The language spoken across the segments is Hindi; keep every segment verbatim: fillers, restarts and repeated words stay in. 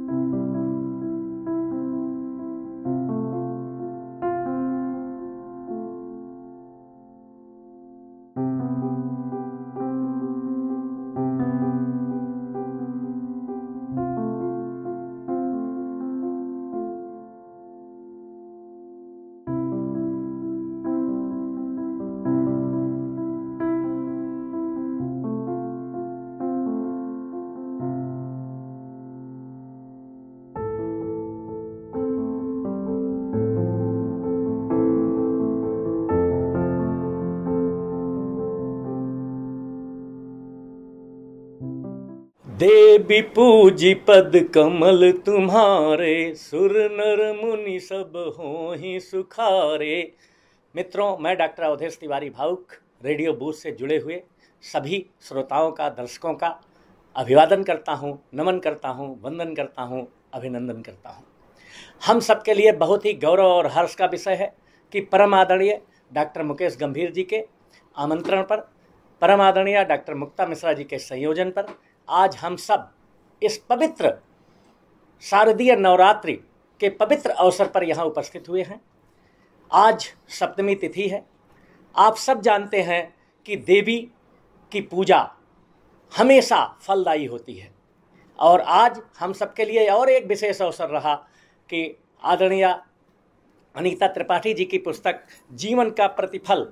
देवी पूजी पद कमल तुम्हारे, सुर नर मुनि सब हों सुखारे। मित्रों, मैं डॉक्टर अवधेश तिवारी भावुक रेडियो बूथ से जुड़े हुए सभी श्रोताओं का, दर्शकों का अभिवादन करता हूं, नमन करता हूं, वंदन करता हूं, अभिनंदन करता हूं। हम सबके लिए बहुत ही गौरव और हर्ष का विषय है कि परम आदरणीय डॉक्टर मुकेश गंभीर जी के आमंत्रण पर, परम आदरणीय डॉक्टर मुक्ता मिश्रा जी के संयोजन पर आज हम सब इस पवित्र शारदीय नवरात्रि के पवित्र अवसर पर यहाँ उपस्थित हुए हैं। आज सप्तमी तिथि है। आप सब जानते हैं कि देवी की पूजा हमेशा फलदायी होती है और आज हम सबके लिए और एक विशेष अवसर रहा कि आदरणीय अनीता त्रिपाठी जी की पुस्तक जीवन का प्रतिफल,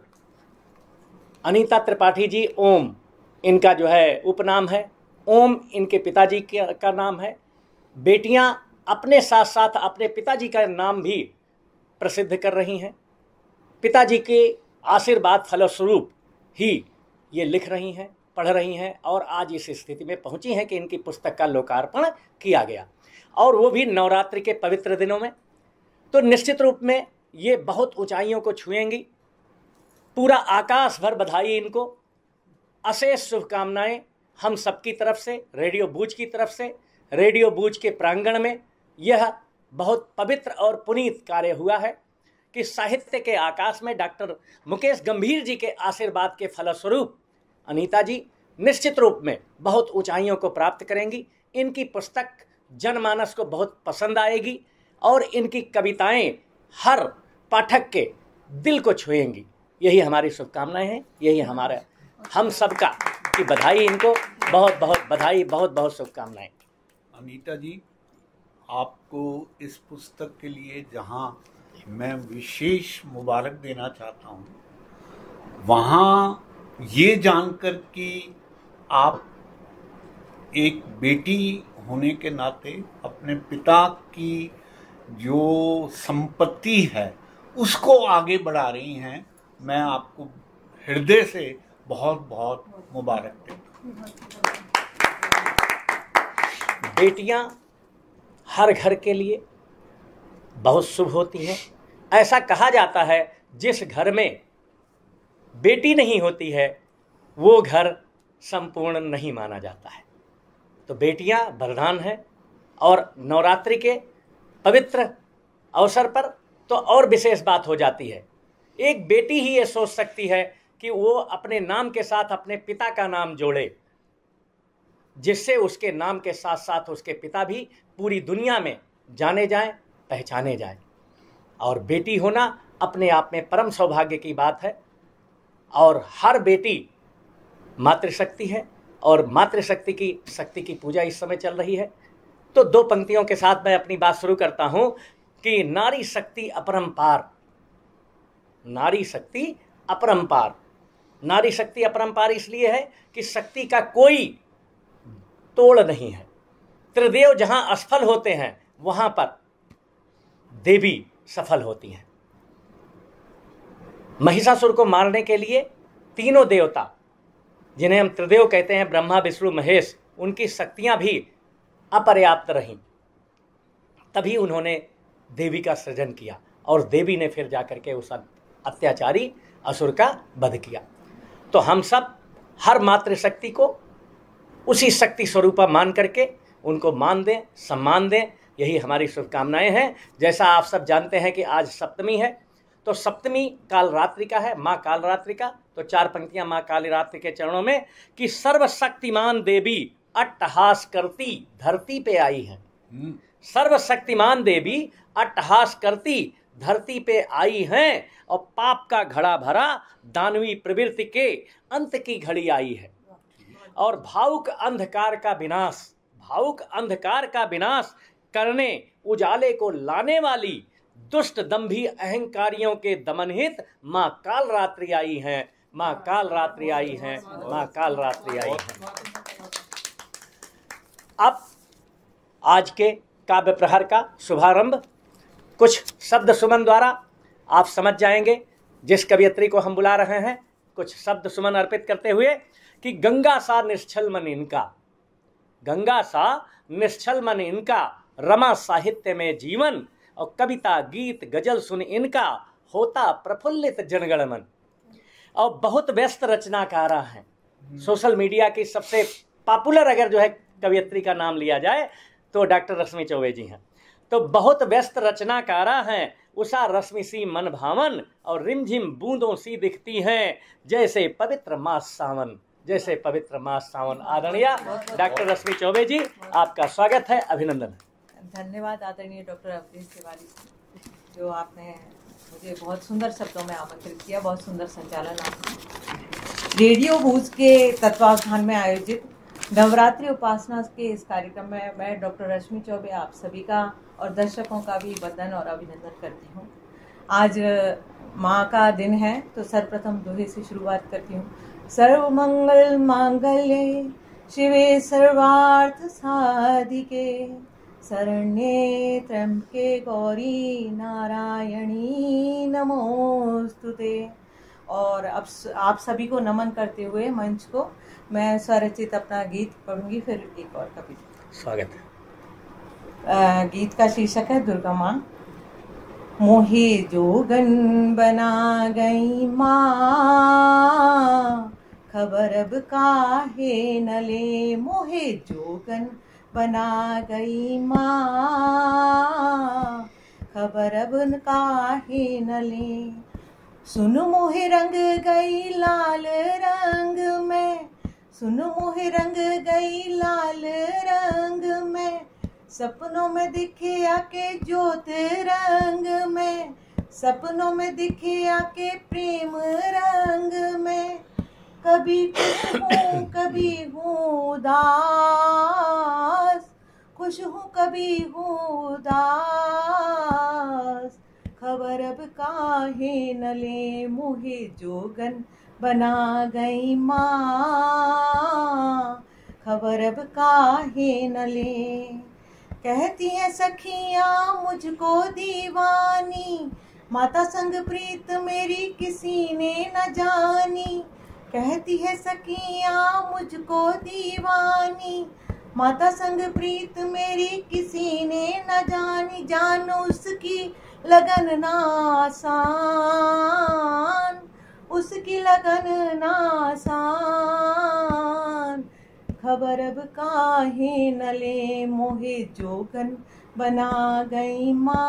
अनीता त्रिपाठी जी ओम इनका जो है उपनाम है, ओम इनके पिताजी का नाम है। बेटियां अपने साथ साथ अपने पिताजी का नाम भी प्रसिद्ध कर रही हैं। पिताजी के आशीर्वाद फलस्वरूप ही ये लिख रही हैं, पढ़ रही हैं और आज इस स्थिति में पहुंची हैं कि इनकी पुस्तक का लोकार्पण किया गया और वो भी नवरात्रि के पवित्र दिनों में। तो निश्चित रूप में ये बहुत ऊंचाइयों को छुएंगी। पूरा आकाश भर बधाई इनको, अशेष शुभकामनाएं हम सबकी तरफ से, रेडियो बूझ की तरफ से। रेडियो बूझ के प्रांगण में यह बहुत पवित्र और पुनीत कार्य हुआ है कि साहित्य के आकाश में डॉक्टर मुकेश गंभीर जी के आशीर्वाद के फलस्वरूप अनीता जी निश्चित रूप में बहुत ऊंचाइयों को प्राप्त करेंगी। इनकी पुस्तक जनमानस को बहुत पसंद आएगी और इनकी कविताएं हर पाठक के दिल को छुएंगी। यही हमारी शुभकामनाएं हैं, यही हमारा हम सबका की बधाई। इनको बहुत बहुत बधाई, बहुत बहुत शुभकामनाएं। अनीता जी, आपको इस पुस्तक के लिए जहां मैं विशेष मुबारक देना चाहता हूं, वहां ये जानकर कि आप एक बेटी होने के नाते अपने पिता की जो संपत्ति है उसको आगे बढ़ा रही हैं, मैं आपको हृदय से बहुत बहुत मुबारक देता हूं। बेटियां हर घर के लिए बहुत शुभ होती हैं। ऐसा कहा जाता है जिस घर में बेटी नहीं होती है वो घर संपूर्ण नहीं माना जाता है। तो बेटियां वरदान हैं और नवरात्रि के पवित्र अवसर पर तो और विशेष बात हो जाती है। एक बेटी ही ये सोच सकती है कि वो अपने नाम के साथ अपने पिता का नाम जोड़े, जिससे उसके नाम के साथ साथ उसके पिता भी पूरी दुनिया में जाने जाएं, पहचाने जाएं। और बेटी होना अपने आप में परम सौभाग्य की बात है और हर बेटी मातृशक्ति है और मातृशक्ति की शक्ति की पूजा इस समय चल रही है। तो दो पंक्तियों के साथ मैं अपनी बात शुरू करता हूं कि नारी शक्ति अपरंपार, नारी शक्ति अपरंपार। नारी शक्ति अपरंपार इसलिए है कि शक्ति का कोई तोड़ नहीं है। त्रिदेव जहां असफल होते हैं वहां पर देवी सफल होती हैं। महिषासुर को मारने के लिए तीनों देवता, जिन्हें हम त्रिदेव कहते हैं, ब्रह्मा विष्णु महेश, उनकी शक्तियां भी अपर्याप्त रहीं। तभी उन्होंने देवी का सृजन किया और देवी ने फिर जाकर के उस अत्याचारी असुर का वध किया। तो हम सब हर मातृशक्ति को उसी शक्ति स्वरूपा मान करके उनको मान दें, सम्मान दें, यही हमारी शुभकामनाएं हैं। जैसा आप सब जानते हैं कि आज सप्तमी है, तो सप्तमी काल रात्रि का है, माँ काल रात्रि का। तो चार पंक्तियां माँ काली रात्रि के चरणों में कि सर्वशक्तिमान देवी अट्टहास करती धरती पे आई है। सर्वशक्तिमान देवी अट्टहास करती धरती पे आई हैं और पाप का घड़ा भरा दानवी प्रवृत्ति के अंत की घड़ी आई है। और भावुक अंधकार का विनाश भावुक अंधकार का विनाश करने उजाले को लाने वाली दुष्ट दंभी अहंकारियों के दमनहित माँ काल रात्रि आई हैं, माँ काल रात्रि आई हैं, माँ काल रात्रि आई हैं। अब आज के काव्य प्रहर का शुभारंभ कुछ शब्द सुमन द्वारा आप समझ जाएंगे। जिस कवियत्री को हम बुला रहे हैं कुछ शब्द सुमन अर्पित करते हुए कि गंगा सा निश्चल मन इनका, गंगा सा निश्चल मन इनका, रमा साहित्य में जीवन, और कविता गीत गजल सुन इनका, होता प्रफुल्लित जनगण मन। और बहुत व्यस्त रचनाकारा हैं। सोशल मीडिया की सबसे पॉपुलर अगर जो है कवियत्री का नाम लिया जाए तो डॉक्टर रश्मि चौबे जी हैं। तो बहुत व्यस्त रचनाकारा हैं, उषा रश्मि सी मन भावन, और रिमझिम बूंदों सी दिखती हैं जैसे पवित्र मास सावन, जैसे पवित्र मास सावन। आदरणीय डॉक्टर रश्मि चौबे जी, आपका स्वागत है, अभिनंदन है। धन्यवाद आदरणीय डॉक्टर अवधेश तिवारी, जो आपने मुझे बहुत सुंदर शब्दों में आमंत्रित किया। बहुत सुंदर संचालन आपने। रेडियो बूज के तत्वावधान में आयोजित नवरात्रि उपासना के इस कार्यक्रम में मैं डॉक्टर रश्मि चौबे आप सभी का और दर्शकों का भी वंदन और अभिनंदन करती हूँ। आज माँ का दिन है तो सर्वप्रथम दोहे से शुरुआत करती हूँ। सर्वमंगल मांगल्ये शिवे सर्वार्थ साधिके, शरण्ये त्र्यंबके गौरी नारायणी नमोस्तुते। और अब आप सभी को नमन करते हुए मंच को मैं स्वरचित अपना गीत पढ़ूंगी, फिर एक और कविता। स्वागत है। गीत का शीर्षक है दुर्गा माँ। मोहे जोगन बना गई माँ, खबर अब काहे न ले। मोहे जोगन बना गई माँ, खबर अब काहे न ले। सुन मोहे रंग गई लाल रंग में, सुन मोहे रंग गई लाल रंग में। सपनों में दिखे आके ज्योत रंग में, सपनों में दिखे आके प्रेम रंग में। कभी खुश हूँ कभी हूँ उदास, खुश हूँ कभी हूँ उदास। खबर अब काहे न ले, मोहे जोगन बना गई माँ, खबर अब काहे न ले। कहती है सखियाँ मुझको दीवानी, माता संग प्रीत मेरी किसी ने न जानी। कहती है सखियाँ मुझको दीवानी, माता संग प्रीत मेरी किसी ने न जानी। जानो उसकी लगन ना आसान, उसकी लगन ना आसान। खबर अब काहे न ले, मोहे जोगन बना गई माँ,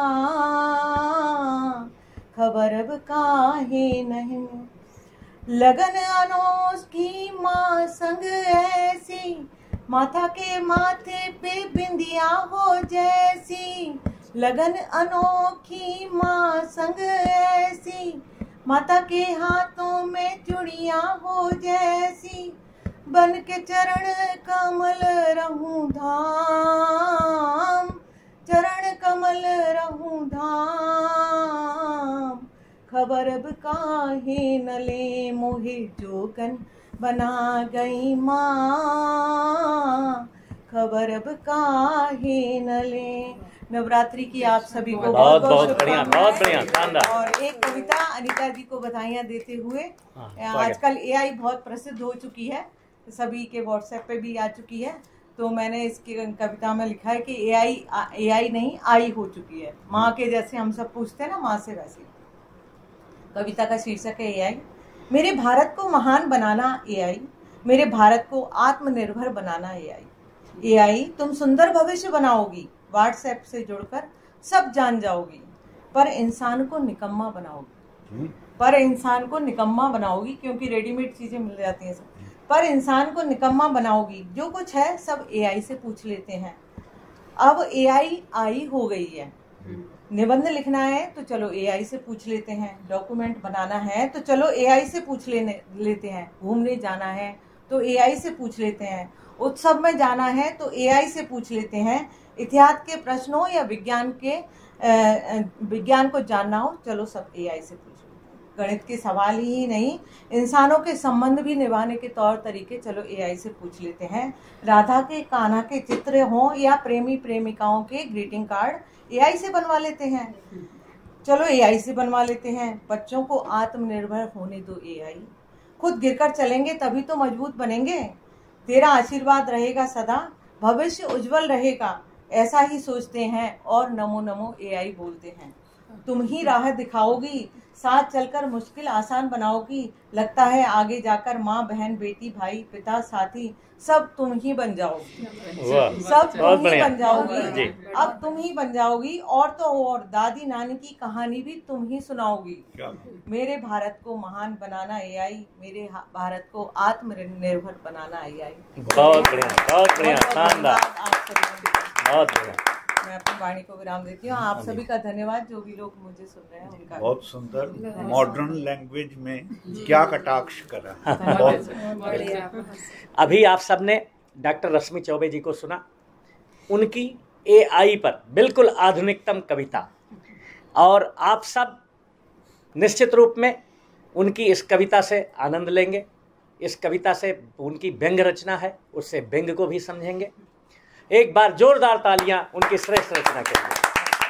खबर अब काहे नहीं। लगन अनोखी माँ संग ऐसी, माता के माथे पे बिंदिया हो जैसी। लगन अनोखी माँ संग ऐसी, माता के हाथों में चूड़ियाँ हो जैसी। बन के चरण कमल रहूं धाम, चरण कमल रहूं धाम। खबर अब काहे न ले, मोहे जोगन बना गई माँ, खबर अब काहे न ले। नवरात्रि की आप सभी को बहुत बहुत बढ़िया, बहुत बढ़िया, शानदार। और एक कविता अनीता जी को बधाइयाँ देते हुए। आजकल एआई बहुत प्रसिद्ध हो चुकी है, सभी के व्हाट्सएप पे भी आ चुकी है। तो मैंने इसकी कविता में लिखा है कि एआई एआई नहीं आई हो चुकी है। माँ के जैसे हम सब पूछते हैं ना, माँ से वैसे। कविता का शीर्षक है एआई। मेरे भारत को महान बनाना एआई, मेरे भारत को आत्मनिर्भर बनाना एआई। एआई तुम सुंदर भविष्य बनाओगी, व्हाट्सएप से जुड़कर सब जान जाओगी, पर इंसान को निकम्मा बनाओगी। पर इंसान को निकम्मा बनाओगी क्योंकि रेडीमेड चीजें मिल जाती हैं सब। पर इंसान को निकम्मा बनाओगी, जो कुछ है सब एआई से पूछ लेते हैं। अब एआई आई हो गई है। निबंध लिखना है तो चलो एआई से पूछ लेते हैं, डॉक्यूमेंट बनाना है तो चलो एआई से पूछ लेने लेते हैं, घूमने जाना है तो एआई से पूछ लेते हैं, उत्सव में जाना है तो एआई से पूछ लेते हैं, इतिहास के प्रश्नों या विज्ञान के विज्ञान को जानना हो चलो सब एआई से पूछ लेते हैं। गणित के सवाल ही नहीं, इंसानों के संबंध भी निभाने के तौर तरीके चलो एआई से पूछ लेते हैं। राधा के कान्हा के चित्र हों या प्रेमी प्रेमिकाओं के ग्रीटिंग कार्ड एआई से बनवा लेते हैं, चलो एआई से बनवा लेते हैं। बच्चों को आत्मनिर्भर होने दो एआई, खुद गिरकर चलेंगे तभी तो मजबूत बनेंगे। तेरा आशीर्वाद रहेगा सदा, भविष्य उज्जवल रहेगा, ऐसा ही सोचते हैं और नमो नमो एआई बोलते हैं। तुम ही राह दिखाओगी, साथ चलकर मुश्किल आसान बनाओगी, लगता है आगे जाकर माँ बहन बेटी भाई पिता साथी सब तुम ही बन जाओगी, सब तुम ही बन जाओगी, अब तुम ही बन जाओगी। और तो और दादी नानी की कहानी भी तुम ही सुनाओगी। मेरे भारत को महान बनाना एआई, मेरे भारत को आत्मनिर्भर बनाना एआई। बहुत बढ़िया, बहुत बढ़िया, शानदार, बहुत बढ़िया। मैं अपनी वाणी को विराम देती हूँ। आप सभी का धन्यवाद, जो भी लोग मुझे सुन रहे हैं उनका बहुत सुंदर मॉडर्न लैंग्वेज में क्या कटाक्ष करा। अभी आप सबने डॉक्टर रश्मि चौबे जी को सुना, उनकी एआई पर बिल्कुल आधुनिकतम कविता, और आप सब निश्चित रूप में उनकी इस कविता से आनंद लेंगे। इस कविता से उनकी व्यंग्य रचना है, उससे व्यंग्य को भी समझेंगे। एक बार जोरदार तालियां उनकी श्रेष्ठ रचना के लिए।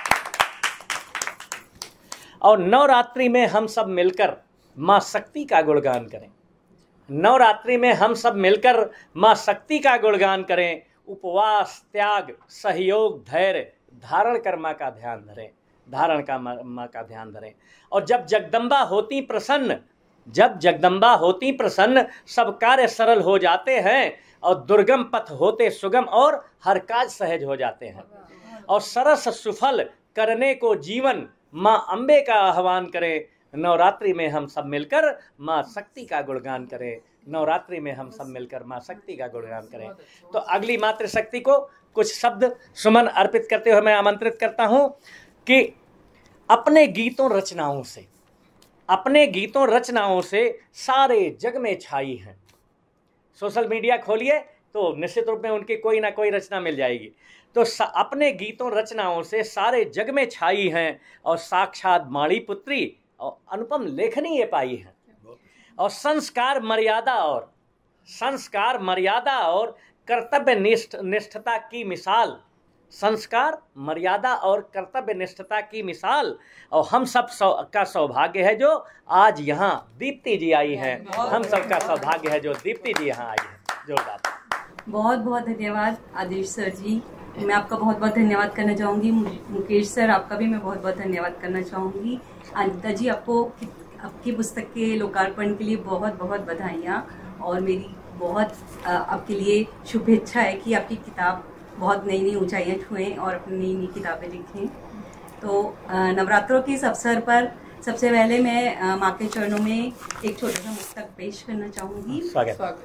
और नवरात्रि में हम सब मिलकर मां शक्ति का गुणगान करें, नवरात्रि में हम सब मिलकर मां शक्ति का गुणगान करें। उपवास, त्याग, सहयोग, धैर्य धारण कर मां का ध्यान धरें, धारण का मां का ध्यान धरें। और जब जगदम्बा होती प्रसन्न, जब जगदम्बा होती प्रसन्न, सब कार्य सरल हो जाते हैं, और दुर्गम पथ होते सुगम, और हर काज सहज हो जाते हैं। और सरस सुफल करने को जीवन माँ अम्बे का आह्वान करें। नवरात्रि में हम सब मिलकर माँ शक्ति का गुणगान करें, नवरात्रि में हम सब मिलकर माँ शक्ति का गुणगान करें। तो अगली मातृशक्ति को कुछ शब्द सुमन अर्पित करते हुए मैं आमंत्रित करता हूँ कि अपने गीतों रचनाओं से, अपने गीतों रचनाओं से सारे जग में छाई हैं। सोशल मीडिया खोलिए तो निश्चित रूप में उनकी कोई ना कोई रचना मिल जाएगी। तो अपने गीतों रचनाओं से सारे जग में छाई हैं, और साक्षात माड़ी पुत्री और अनुपम लेखनी ये पाई हैं। और संस्कार मर्यादा और संस्कार मर्यादा और कर्तव्य निष्ठ निष्ठता की मिसाल, संस्कार मर्यादा और कर्तव्य निष्ठता की मिसाल। और हम सब सौ, का सौभाग्य है जो आज यहाँ दीप्ति जी आई हैं, हम सब का सौभाग्य है जो दीप्ति जी यहाँ आई हैं। जोरदार। बहुत बहुत धन्यवाद आदेश सर जी, मैं आपका बहुत बहुत धन्यवाद करना चाहूँगी। मुकेश सर, आपका भी मैं बहुत बहुत धन्यवाद करना चाहूँगी। अनिता जी, आपको आपकी पुस्तक के लोकार्पण के लिए बहुत बहुत बधाइयाँ, और मेरी बहुत आपके लिए शुभेच्छा है कि आपकी किताब बहुत नई नई ऊंचाइयाँ छुएं और अपनी नई नई किताबें लिखें। तो नवरात्रों के इस अवसर पर सबसे पहले मैं माँ के चरणों में एक छोटा सा मुक्तक पेश करना चाहूँगी। स्वागत।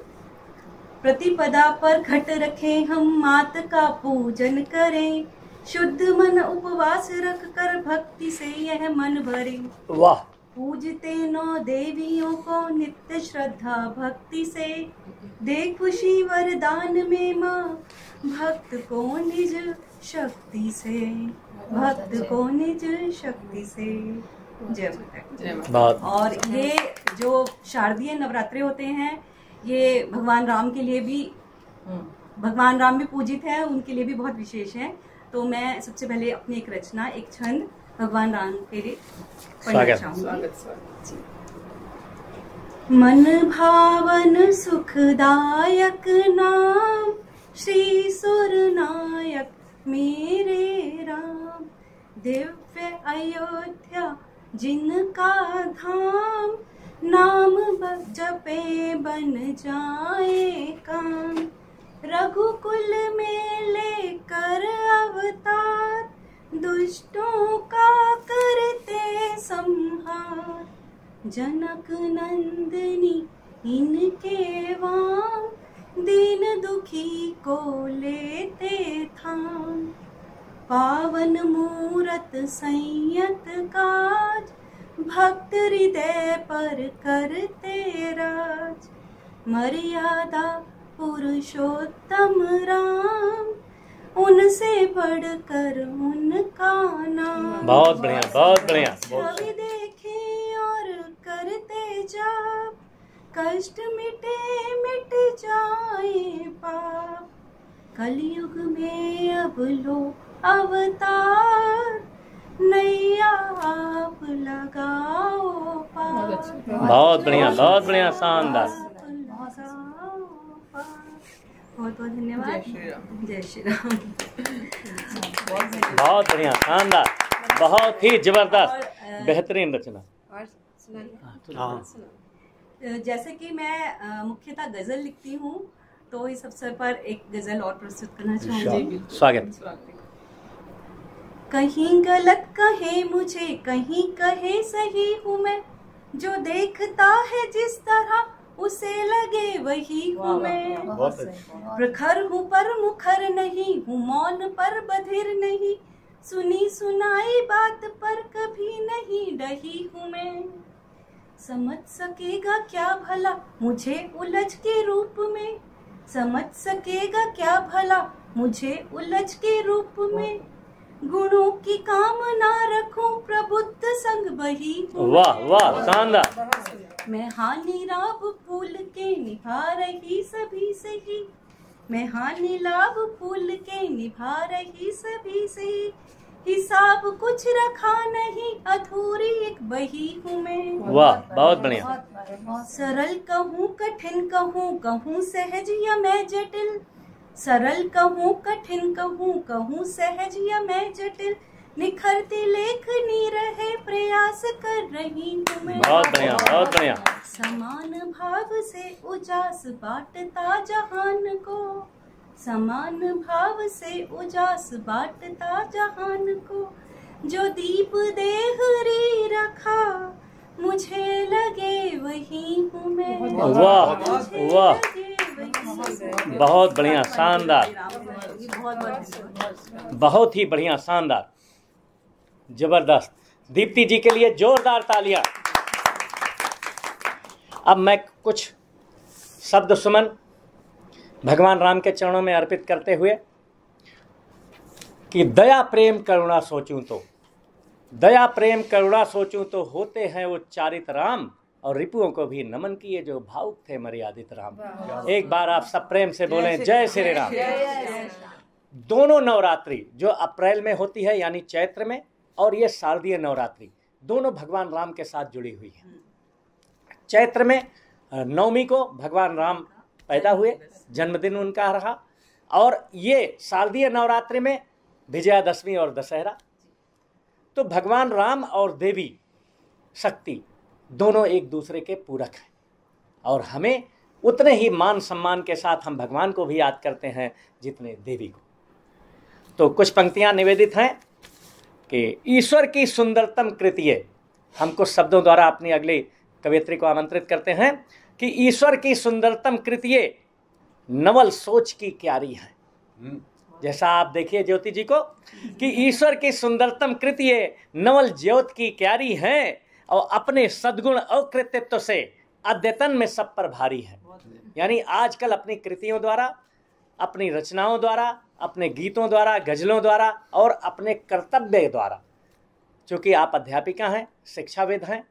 प्रतिपदा पर घट रखें हम मात का पूजन करें, शुद्ध मन उपवास रख कर भक्ति से यह मन भरे। वाह। पूजते नौ देवियों को नित्य श्रद्धा भक्ति से, दे खुशी वरदान में माँ भक्त को निज शक्ति से, भक्त को निज शक्ति से। जय माता। और ये जो शारदीय नवरात्रे होते हैं, ये भगवान राम के लिए भी, भगवान राम भी पूजित है, उनके लिए भी बहुत विशेष है। तो मैं सबसे पहले अपनी एक रचना, एक छंद भगवान राम के लिए पढ़ना चाहूंगी। मन भावन सुखदायक नाम, श्री सुरनायक मेरे राम, दिव्य अयोध्या जिनका धाम, नाम जपे बन जाए काम, रघुकुल में लेकर अवतार, दुष्टों का करते संहार, जनक नंदिनी इनके वाम, दीन दुखी को लेते थाम, पावन मूरत संयत काज, भक्त हृदय पर करते राज। मर्यादा पुरुषोत्तम राम, उनसे बढ़कर उनका नाम। बहुत बढ़िया, बहुत बढ़िया। छवि देखे और करते जाप, कष्ट मिटे मिट जाए पाप। कलयुग में अब लो अवतार, नैया आप लगाओ पार। बहुत बढ़िया, बहुत बढ़िया, शानदार। बहुत बहुत धन्यवाद। जय श्री राम। बहुत बढ़िया, शानदार, बहुत ही जबरदस्त, बेहतरीन रचना। हाँ। जैसे कि मैं मुख्यतः गजल लिखती हूँ, तो इस अवसर पर एक गजल और प्रस्तुत करना चाहूंगी। स्वागत। कहीं गलत कहे मुझे, कहीं कहे सही हूँ मैं, जो देखता है जिस तरह उसे लगे वही हूँ मैं। प्रखर हूँ पर मुखर नहीं हूँ, मौन पर बधिर नहीं, सुनी सुनाई बात पर कभी नहीं डही हूँ मैं। समझ सकेगा क्या भला मुझे उलझ के रूप में, समझ सकेगा क्या भला मुझे उलझ के रूप में। गुणों की कामना रखूं, प्रबुद्ध संग बही हूँ। वाह वाह, शानदार। मैं हानि लाभ फूल के निभा रही सभी से ही, मैं हानि लाभ फूल के निभा रही सभी से ही। हिसाब कुछ रखा नहीं, अधूरी एक बही हूँ मैं। वाह, बहुत बढ़िया। सरल कहूँ कठिन कहूँ, कहूँ सहज या मैं जटिल, सरल कहूँ कठिन कहूँ, कहूँ सहज या मैं जटिल। निखरती लेखनी रहे प्रयास कर रही हूँ मैं। बहुत बढ़िया, बहुत बढ़िया। समान भाव से उजास बांटता जहान को, समान भाव से उजास बांटता जहान को। जो दीप देहरी रखा, मुझे लगे वही हूँ मैं। वाह वाह, बहुत बढ़िया, शानदार, बहुत ही बढ़िया, शानदार, जबरदस्त। दीप्ति जी के लिए जोरदार तालियां। अब मैं कुछ शब्द सुमन भगवान राम के चरणों में अर्पित करते हुए कि दया प्रेम करुणा सोचूं तो, दया प्रेम करुणा सोचूं तो होते हैं वो चारित राम, और रिपुओं को भी नमन किए जो भावुक थे मर्यादित राम। एक बार आप सब प्रेम से बोलें जय श्री राम। दोनों नवरात्रि जो अप्रैल में होती है यानी चैत्र में, और ये शारदीय नवरात्रि दोनों भगवान राम के साथ जुड़ी हुई है। चैत्र में नवमी को भगवान राम पैदा हुए, जन्मदिन उनका रहा, और ये शारदीय नवरात्रि में विजयादशमी और दशहरा। तो भगवान राम और देवी शक्ति दोनों एक दूसरे के पूरक हैं, और हमें उतने ही मान सम्मान के साथ हम भगवान को भी याद करते हैं जितने देवी को। तो कुछ पंक्तियां निवेदित हैं कि ईश्वर की सुंदरतम कृतिये, हम कुछ शब्दों द्वारा अपनी अगली कवियत्री को आमंत्रित करते हैं कि ईश्वर की सुंदरतम कृतिये नवल सोच की क्यारी है। जैसा आप देखिए ज्योति जी को कि ईश्वर की सुंदरतम कृतिये नवल ज्योत की क्यारी हैं, और अपने सद्गुण और कृतित्व से अद्यतन में सब पर भारी है। यानी आजकल अपनी कृतियों द्वारा, अपनी रचनाओं द्वारा, अपने गीतों द्वारा, गजलों द्वारा और अपने कर्तव्य द्वारा, चूँकि आप अध्यापिका हैं, शिक्षाविद हैं,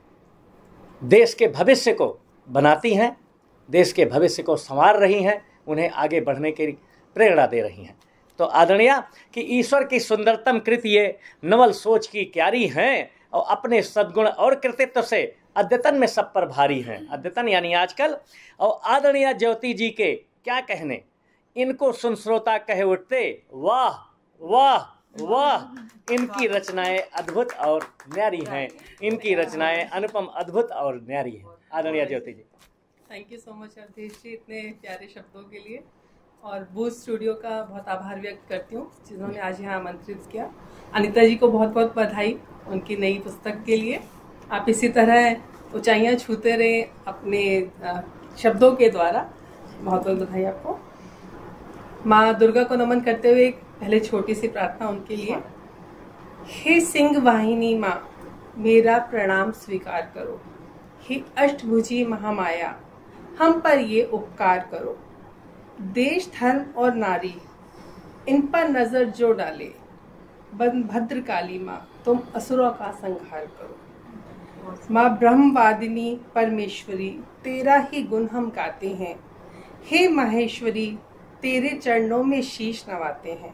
देश के भविष्य को बनाती हैं, देश के भविष्य को संवार रही हैं, उन्हें आगे बढ़ने की प्रेरणा दे रही हैं। तो आदरणीय कि ईश्वर की सुंदरतम कृतिये नवल सोच की क्यारी हैं, और अपने सद्गुण और कृतित्व से अद्यतन में सब पर भारी हैं। अद्यतन यानी आजकल। और आदरणीय ज्योति जी के क्या कहने, इनको सुन श्रोता कहे उठते वाह वाह वाह। इनकी रचनाएं अद्भुत और न्यारी हैं, इनकी रचनाएं अनुपम, अद्भुत और न्यारी हैं। आदरणीय Jyoti ji, thank you so much Awadhesh ji इतने प्यारे शब्दों के लिए, और बूस्ट स्टूडियो का बहुत आभार व्यक्त करती हूँ जिन्होंने आज यहाँ आमंत्रित किया। अनीता जी को बहुत बहुत बधाई उनकी नई पुस्तक के लिए। आप इसी तरह ऊंचाइयाँ छूते रहें अपने शब्दों के द्वारा। बहुत बहुत बधाई आपको। माँ दुर्गा को नमन करते हुए एक पहले छोटी सी प्रार्थना उनके लिए। हे सिंह वाहिनी माँ, मेरा प्रणाम स्वीकार करो। हे अष्टभुजी महामाया, हम पर ये उपकार करो। देश, धर्म और नारी, इन पर नजर जो डाले, भद्रकाली माँ, तुम असुरों का संहार करो। माँ ब्रह्मवादिनी परमेश्वरी, तेरा ही गुण हम गाते हैं। हे माहेश्वरी, तेरे चरणों में शीश नवाते हैं।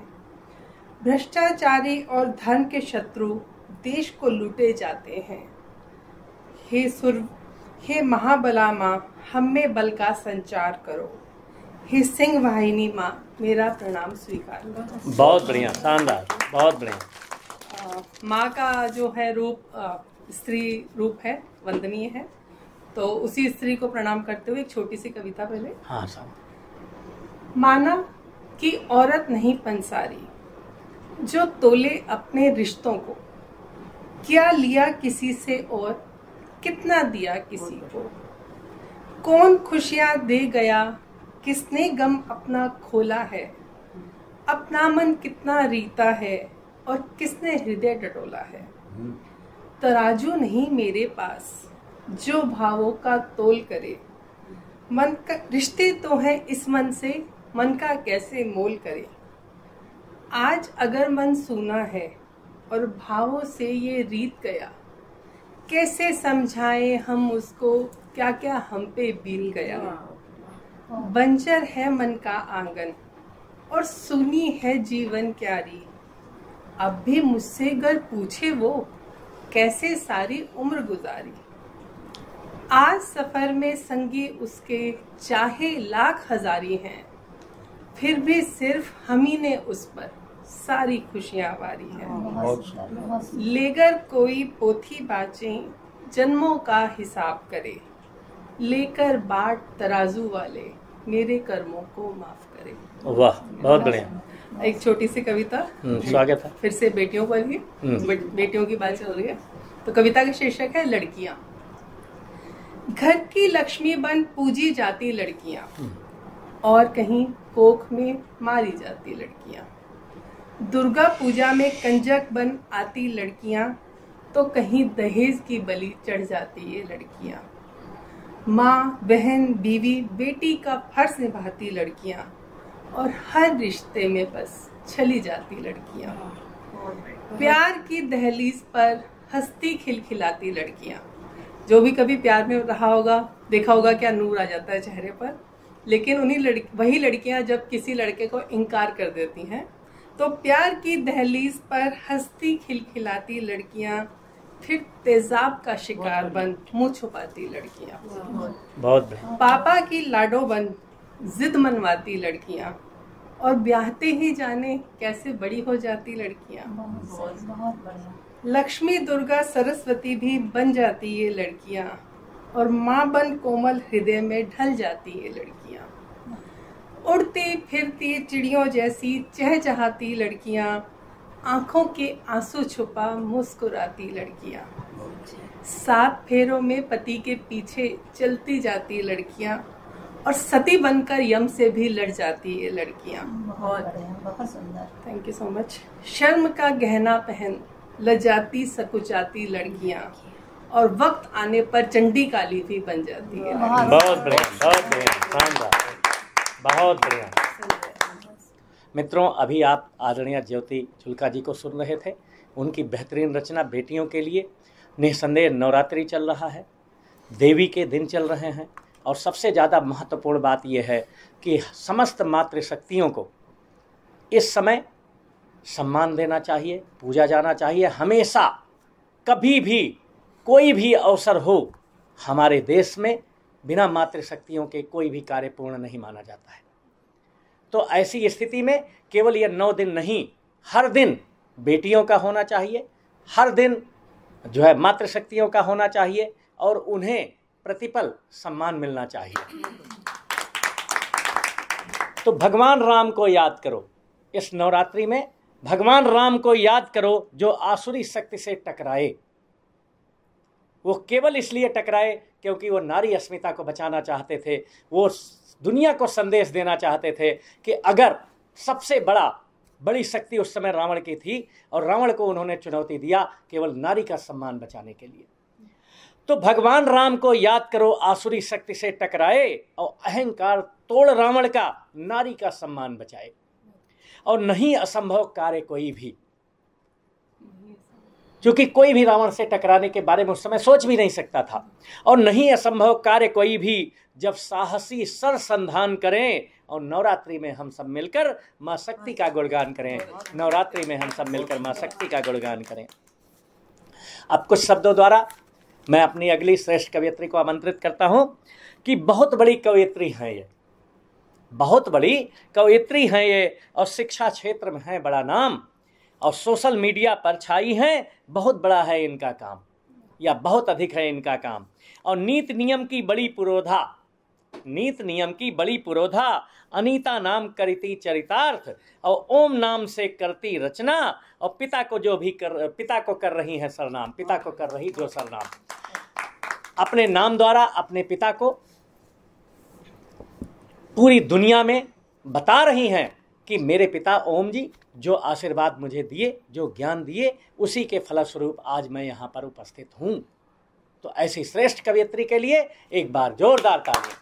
भ्रष्टाचारी और धर्म के शत्रु देश को लूटे जाते हैं। हे सुर हे महाबला माँ, हम में बल का संचार करो। हे सिंह वाहिनी माँ, मेरा प्रणाम स्वीकार करो। बहुत बढ़िया, शानदार, बहुत बढ़िया। माँ का जो है रूप आ, स्त्री रूप है, वंदनीय है। तो उसी स्त्री को प्रणाम करते हुए एक छोटी सी कविता पहले। हाँ साहब। माना कि औरत नहीं पंसारी, जो तोले अपने रिश्तों को, क्या लिया किसी से और कितना दिया किसी को। कौन खुशियां दे गया, किसने गम अपना खोला है। अपना मन कितना रीता है और किसने हृदय टटोला है। तराजू नहीं मेरे पास, जो भावों का तोल करे। मन का रिश्ते तो है इस मन से, मन का कैसे मोल करे। आज अगर मन सूना है और भावों से ये रीत गया, कैसे समझाएं हम उसको, क्या क्या हम पे बीत गया। बंजर है मन का आंगन और सुनी है जीवन क्यारी। अब भी मुझसे अगर पूछे वो, कैसे सारी उम्र गुजारी। आज सफर में संगी उसके चाहे लाख हजारी हैं, फिर भी सिर्फ हम ही ने उस पर सारी खुशियां वारी है। लेकर कोई पोथी बाचे, जन्मों का हिसाब करे। लेकर बाट तराजू वाले, मेरे कर्मों को माफ करे। वाह, बहुत बढ़िया। एक छोटी सी कविता, स्वागत है। फिर से बेटियों पर ही, बेटियों की बात चल रही है। तो कविता का शीर्षक है लड़कियां। घर की लक्ष्मी बन पूजी जाती लड़कियां, और कहीं कोख में मारी जाती लड़कियां। दुर्गा पूजा में कंजक बन आती लड़कियां, तो कहीं दहेज की बलि चढ़ जाती ये लड़कियां। माँ, बहन, बीवी, बेटी का फर्ज निभाती लड़कियां, और हर रिश्ते में बस चली जाती लड़कियां। प्यार की दहलीज पर हंसती खिलखिलाती लड़कियां। जो भी कभी प्यार में रहा होगा, देखा होगा क्या नूर आ जाता है चेहरे पर। लेकिन उन्हीं लड़की वही लड़कियां जब किसी लड़के को इनकार कर देती हैं, तो प्यार की दहलीज पर हंसती खिलखिलाती लड़कियां, फिर तेजाब का शिकार बन मुंह छुपाती लड़कियां। बहुत बढ़िया। पापा की लाडो बन जिद मनवाती लड़कियां, और ब्याहते ही जाने कैसे बड़ी हो जाती लड़कियां। बहुत बढ़िया। लक्ष्मी, दुर्गा, सरस्वती भी बन जाती ये लड़कियां, और माँ बन कोमल हृदय में ढल जाती ये लड़कियां। उड़ती फिरती चिड़ियों जैसी चहचहाती लड़कियां, आंखों के आंसू छुपा मुस्कुराती लड़कियां। सात फेरों में पति के पीछे चलती जाती लड़कियां, और सती बनकर यम से भी लड़ जाती ये लड़कियां। बहुत बढ़िया, बहुत सुंदर। Thank you so much. शर्म का गहना पहन लजाती सकुचाती लड़कियां, और वक्त आने पर चंडी काली भी बन जाती है। बहुत बढ़िया, बहुत बढ़िया, शानदार, बहुत बढ़िया। मित्रों, अभी आप आदरणीय ज्योति चुलका जी को सुन रहे थे। उनकी बेहतरीन रचना बेटियों के लिए। निसंदेह नवरात्रि चल रहा है, देवी के दिन चल रहे हैं, और सबसे ज़्यादा महत्वपूर्ण बात यह है कि समस्त मातृशक्तियों को इस समय सम्मान देना चाहिए, पूजा जाना चाहिए। हमेशा, कभी भी, कोई भी अवसर हो, हमारे देश में बिना मातृशक्तियों के कोई भी कार्य पूर्ण नहीं माना जाता है। तो ऐसी स्थिति में केवल यह नौ दिन नहीं, हर दिन बेटियों का होना चाहिए, हर दिन जो है मातृशक्तियों का होना चाहिए, और उन्हें प्रतिपल सम्मान मिलना चाहिए। तो भगवान राम को याद करो इस नवरात्रि में। भगवान राम को याद करो जो आसुरी शक्ति से टकराए। वो केवल इसलिए टकराए क्योंकि वो नारी अस्मिता को बचाना चाहते थे। वो दुनिया को संदेश देना चाहते थे कि अगर सबसे बड़ा बड़ी शक्ति उस समय रावण की थी और रावण को उन्होंने चुनौती दिया केवल नारी का सम्मान बचाने के लिए। तो भगवान राम को याद करो, आसुरी शक्ति से टकराए और अहंकार तोड़ रावण का, नारी का सम्मान बचाए। और नहीं असंभव कार्य कोई भी, क्योंकि कोई भी रावण से टकराने के बारे में उस समय सोच भी नहीं सकता था। और नहीं असंभव कार्य कोई भी जब साहसी सरसंधान करें। और नवरात्रि में हम सब मिलकर माँ शक्ति का गुणगान करें, नवरात्रि में हम सब मिलकर माँ शक्ति का गुणगान करें। अब कुछ शब्दों द्वारा मैं अपनी अगली श्रेष्ठ कवयित्री को आमंत्रित करता हूं कि बहुत बड़ी कवयित्री हैं ये, बहुत बड़ी कवयित्री हैं ये, और शिक्षा क्षेत्र में है बड़ा नाम, और सोशल मीडिया पर छाई हैं। बहुत बड़ा है इनका काम, या बहुत अधिक है इनका काम। और नीत नियम की बड़ी पुरोधा, नीत नियम की बड़ी पुरोधा, अनीता नाम करती चरितार्थ, और ओम नाम से करती रचना, और पिता को जो भी कर पिता को कर रही है सरनाम, पिता को कर रही जो सरनाम। अपने नाम द्वारा अपने पिता को पूरी दुनिया में बता रही हैं कि मेरे पिता ओम जी जो आशीर्वाद मुझे दिए, जो ज्ञान दिए, उसी के फलस्वरूप आज मैं यहाँ पर उपस्थित हूँ। तो ऐसी श्रेष्ठ कवयित्री के लिए एक बार जोरदार ताली।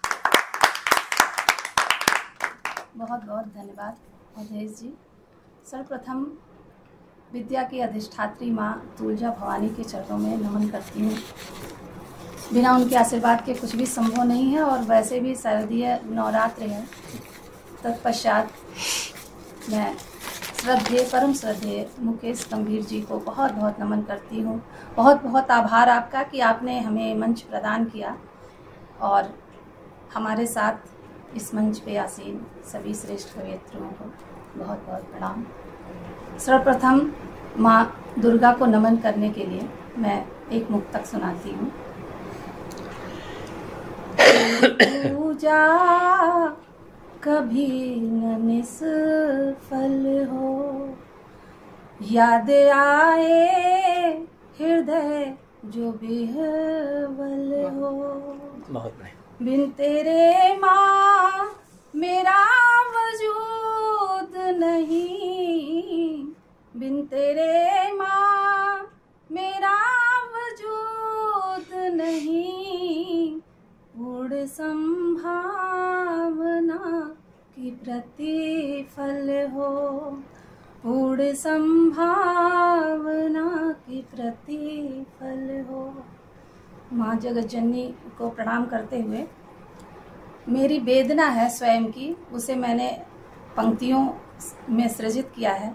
बहुत बहुत धन्यवाद अवधेश जी। सर्वप्रथम विद्या की अधिष्ठात्री माँ तुलजा भवानी के चरणों में नमन करती हूँ। बिना उनके आशीर्वाद के कुछ भी संभव नहीं है, और वैसे भी शारदीय नवरात्र है। तत्पश्चात मैं श्रद्धेय परम श्रद्धेय मुकेश गंभीर जी को बहुत बहुत नमन करती हूँ। बहुत बहुत आभार आपका कि आपने हमें मंच प्रदान किया, और हमारे साथ इस मंच पे आसीन सभी श्रेष्ठ कवयित्रियों को बहुत बहुत प्रणाम। सर्वप्रथम माँ दुर्गा को नमन करने के लिए मैं एक मुक्तक सुनाती हूँ। पूजा कभी न निष्फल हो, याद आए हृदय जो विह्वल हो। बहुत बढ़िया। बिन तेरे माँ मेरा वजूद नहीं, बिन तेरे माँ मेरा वजूद नहीं। उड़ संभावना की प्रतिफल हो, उड़ संभावना की प्रतिफल हो। माँ जगत जननी को प्रणाम करते हुए मेरी वेदना है स्वयं की, उसे मैंने पंक्तियों में सृजित किया है।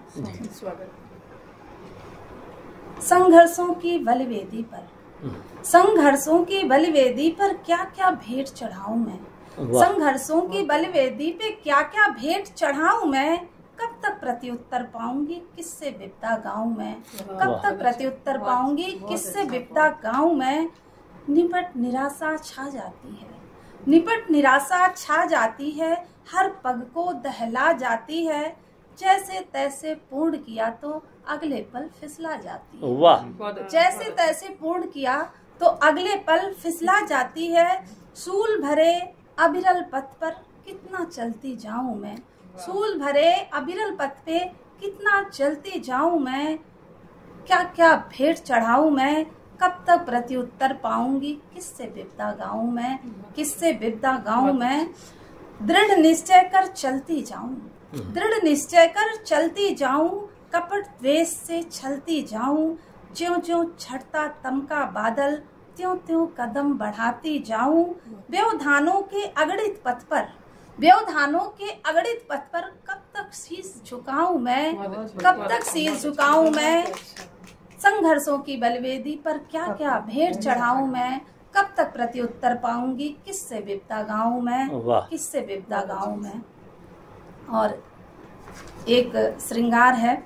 संघर्षों की बलिवेदी पर, संघर्षों की बलिवेदी पर क्या क्या भेंट चढ़ाऊं मैं, संघर्षों की बलिवेदी पे क्या क्या भेंट चढ़ाऊं मैं। कब तक प्रत्युत्तर पाऊंगी, किससे विपदा गाऊं मैं, कब तक प्रत्युत्तर पाऊंगी, किससे विपदा गाऊं मैं। निपट निराशा छा जाती है, निपट निराशा छा जाती है, हर पग को दहला जाती है। जैसे तैसे पूर्ण किया तो अगले पल फिसला जाती है। वाह। जैसे तैसे पूर्ण किया तो अगले पल फिसला जाती है। सूल भरे अविरल पथ पर कितना चलती जाऊं मैं, सूल भरे अविरल पथ पे कितना चलती जाऊं मैं। क्या क्या भेंट चढ़ाऊं मैं, कब तक प्रत्युत्तर पाऊंगी, किससे विपदा गाऊं मैं, किससे विपदा गाऊं मैं। दृढ़ निश्चय कर चलती जाऊं, दृढ़ निश्चय कर चलती जाऊं, कपट द्वेष से छलती जाऊं। ज्यों ज्यों छटता तमका बादल, त्यों त्यों कदम बढ़ाती जाऊं। व्यवधानों के अगणित पथ पर, व्यवधानों के अगणित पथ पर कब तक शीश झुकाऊं मैं, कब तक शीश झुकाऊं मैं। संघर्षों की बलवेदी पर क्या क्या भेंट चढ़ाऊं मैं, कब तक प्रत्युत्तर पाऊंगी, किससे विपदा गाऊं मैं, किससे विपदा गाऊं मैं। और एक श्रृंगार है।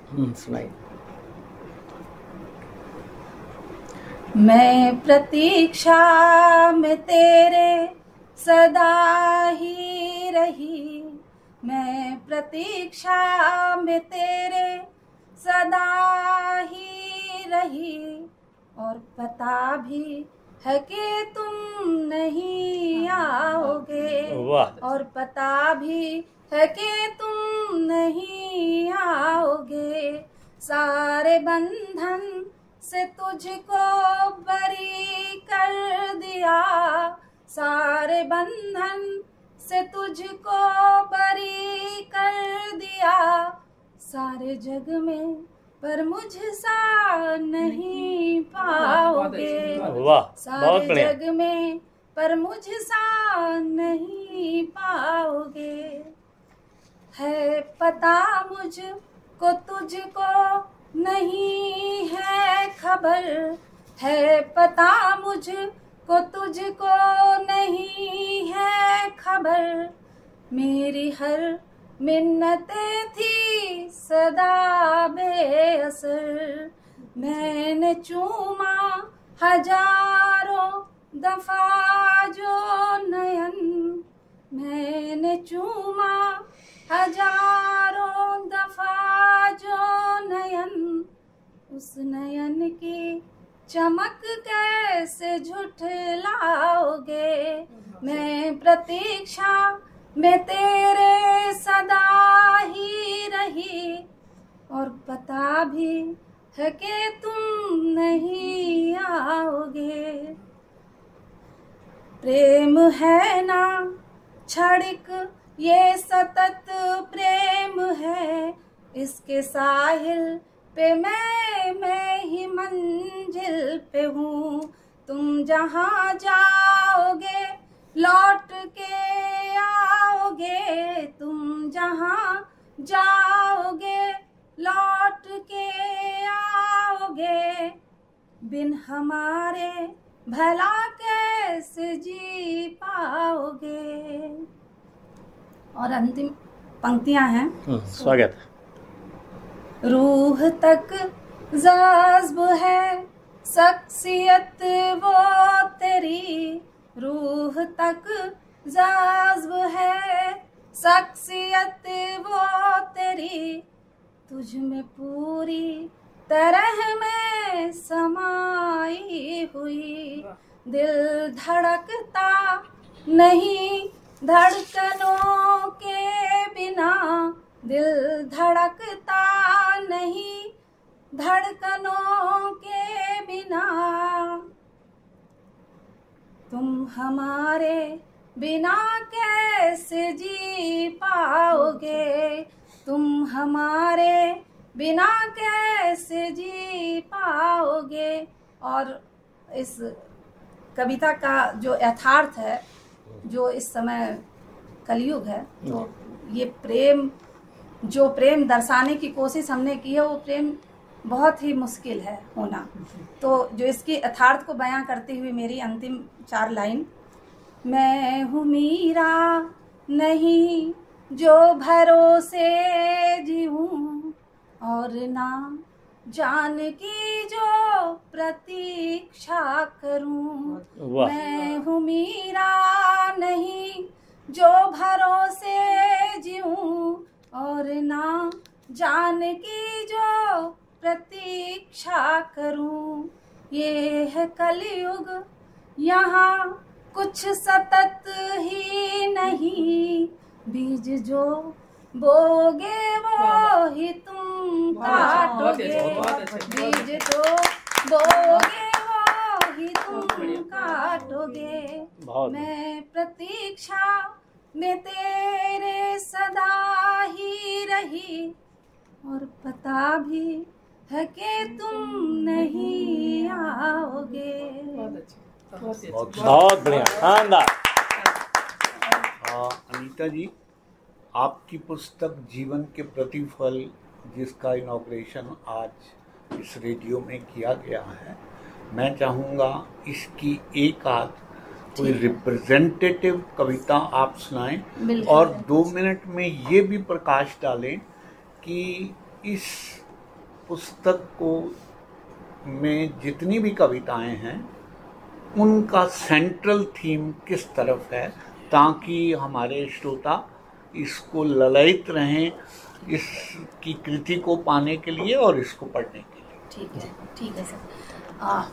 मैं प्रतीक्षा में तेरे सदा ही रही, मैं प्रतीक्षा में तेरे सदा ही रही। और पता भी है कि तुम नहीं आओगे, और पता भी है कि तुम नहीं आओगे, सारे बंधन से तुझको बरी कर दिया, सारे बंधन से तुझको बरी कर दिया, सारे जग में पर मुझ सा नहीं पाओगे, सारे जग में पर मुझ सा नहीं पाओगे। है पता मुझको तुझको नहीं है खबर, है पता मुझको तुझको नहीं है खबर, मेरी हर मिन्नतें थी सदा बेअसर, मैंने चूमा हजारों दफा जो नयन, मैंने चूमा हजारों दफा जो नयन, उस नयन की चमक कैसे झुठलाओगे, मैं प्रतीक्षा में तेरे सदा ही रही, और पता भी है कि तुम नहीं आओगे। प्रेम है ना क्षणिक ये सतत प्रेम है, इसके साहिल पे मैं मैं ही मंजिल पे हूँ, तुम जहाँ जाओगे लौट के आओगे, तुम जहाँ जाओगे लौट के आओगे, बिन हमारे भला कैसे जी पाओगे। और अंतिम पंक्तियां हैं। स्वागत। रूह तक जज्ब है शख्सियत वो तेरी, रूह तक जज्ब है शख्सियत वो तेरी, तुझ में पूरी तरह में समाई हुई, दिल धड़कता नहीं धड़कनों के बिना, दिल धड़कता नहीं धड़कनों के बिना, तुम हमारे बिना कैसे जी पाओगे, तुम हमारे बिना कैसे जी पाओगे। और इस कविता का जो यथार्थ है, जो इस समय कलयुग है, तो ये प्रेम जो प्रेम दर्शाने की कोशिश हमने की है, वो प्रेम बहुत ही मुश्किल है होना। तो जो इसके यथार्थ को बयां करते हुए मेरी अंतिम चार लाइन, मैं हूँ मीरा नहीं जो भरोसे जीऊँ, और ना जान की जो प्रतीक्षा करूं, मैं हूँ मीरा नहीं जो भरोसे जीऊं, और ना जान की जो प्रतीक्षा करूं। ये है कलयुग, यहाँ कुछ सतत ही नहीं, बीज जो बोगे वो ही तुम काटोगे, बीज जो बोगे वो ही तुम काटोगे। मैं प्रतीक्षा में तेरे सदा ही रही, और पता भी है कि तुम नहीं आओगे। बहुत बढ़िया, शानदार। अनीता जी, आपकी पुस्तक जीवन के प्रतिफल, जिसका इनॉग्रेशन आज इस रेडियो में किया गया है, मैं चाहूँगा इसकी एक आध कोई रिप्रेजेंटेटिव कविता आप सुनाएं, और दो मिनट में ये भी प्रकाश डालें कि इस पुस्तक को में जितनी भी कविताएं हैं उनका सेंट्रल थीम किस तरफ है, ताकि हमारे श्रोता इसको ललायित रहें इसकी कृति को पाने के लिए और इसको पढ़ने के लिए। ठीक है, ठीक है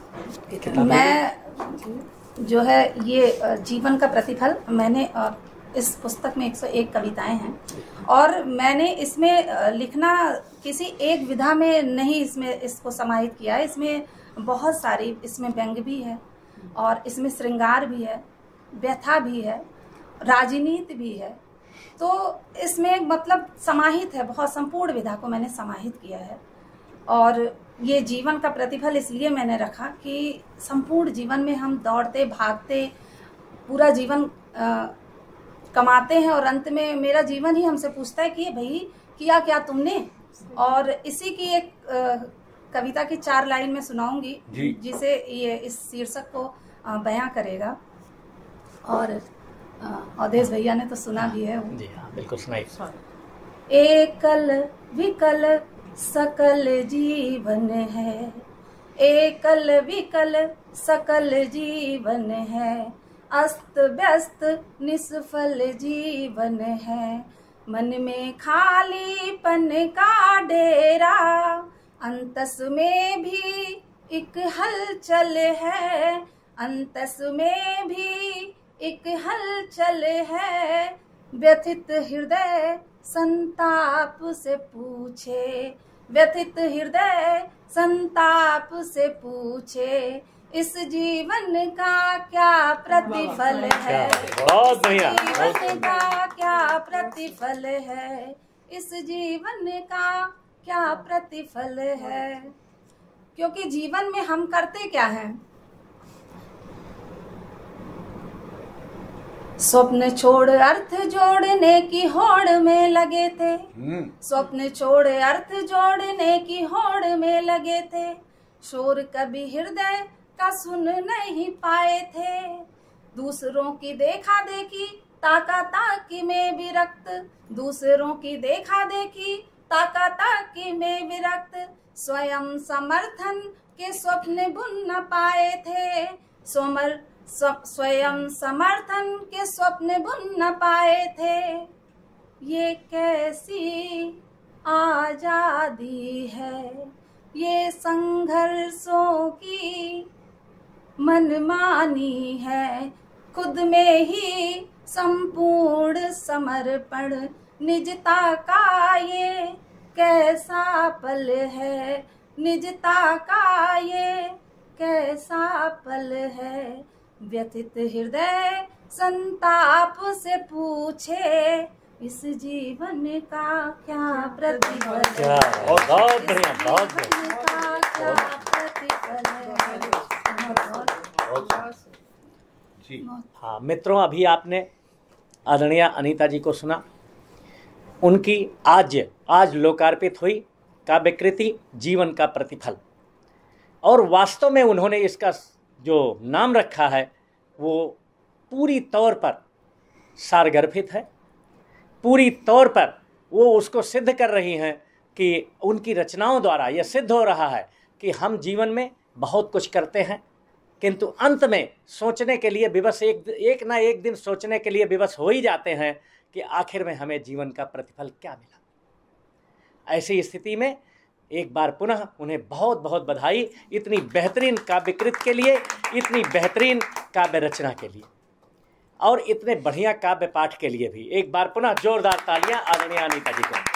सर। मैं जो है ये जीवन का प्रतिफल मैंने इस पुस्तक में एक सौ एक कविताएं हैं और मैंने इसमें लिखना किसी एक विधा में नहीं इसमें इसको समाहित किया है। इसमें बहुत सारी, इसमें व्यंग भी है और इसमें श्रृंगार भी है, व्यथा भी है, राजनीति भी है। तो इसमें मतलब समाहित है, बहुत संपूर्ण विधा को मैंने समाहित किया है। और ये जीवन का प्रतिफल इसलिए मैंने रखा कि संपूर्ण जीवन में हम दौड़ते भागते पूरा जीवन आ, कमाते हैं और अंत में मेरा जीवन ही हमसे पूछता है कि भाई किया क्या तुमने। और इसी की एक आ, कविता की चार लाइन में सुनाऊंगी जिसे ये इस शीर्षक को आ, बयां करेगा। और अवधेश भैया ने तो सुना भी है वो। जी हाँ, बिल्कुल सुनाइए। एकल विकल सकल जीवन है, एकल विकल सकल जीवन है, अस्त व्यस्त निष्फल जीवन है, मन में खालीपन का डेरा, अंतस में भी एक हलचल है, अंतस में भी एक हलचल है, व्यथित हृदय संताप से पूछे, व्यथित हृदय संताप से पूछे, इस जीवन का क्या प्रतिफल है, बहुत बढ़िया, जीवन का क्या प्रतिफल है, इस जीवन का क्या प्रतिफल है। क्योंकि जीवन में हम करते क्या हैं, स्वप्न छोड़ अर्थ जोड़ने की होड़ में लगे थे, स्वप्न छोड़ अर्थ जोड़ने की होड़ में लगे थे, शोर कभी हृदय का सुन नहीं पाए थे, दूसरों की देखा देखी ताका ताकी में विरक्त, दूसरों की देखा देखी ताका ताकी में विरक्त, स्वयं समर्थन के स्वप्न बुन न पाए थे, स्वमर स्वयं समर्थन के स्वप्न बुन न पाए थे, ये कैसी आजादी है, ये संघर्षों की मनमानी है, खुद में ही संपूर्ण समर्पण निजता का ये कैसा पल है, निजता का ये कैसा पल है, व्यथित हृदय संताप से पूछे, इस जीवन का क्या प्रतिफल है, बहुत बढ़िया, बहुत बढ़िया, क्या प्रतिफल है। हाँ मित्रों, अभी आपने आदरणीय अनीता जी को सुना। उनकी आज आज लोकार्पित हुई काव्यकृति जीवन का प्रतिफल, और वास्तव में उन्होंने इसका जो नाम रखा है वो पूरी तौर पर सारगर्भित है, पूरी तौर पर वो उसको सिद्ध कर रही हैं कि उनकी रचनाओं द्वारा यह सिद्ध हो रहा है कि हम जीवन में बहुत कुछ करते हैं, किंतु अंत में सोचने के लिए विवश एक एक ना एक दिन सोचने के लिए विवश हो ही जाते हैं कि आखिर में हमें जीवन का प्रतिफल क्या मिला। ऐसी स्थिति में एक बार पुनः उन्हें बहुत बहुत बधाई, इतनी बेहतरीन काव्यकृत के लिए, इतनी बेहतरीन काव्य रचना के लिए, और इतने बढ़िया काव्य पाठ के लिए भी एक बार पुनः जोरदार तालियां आदरणीय अनीता जी को।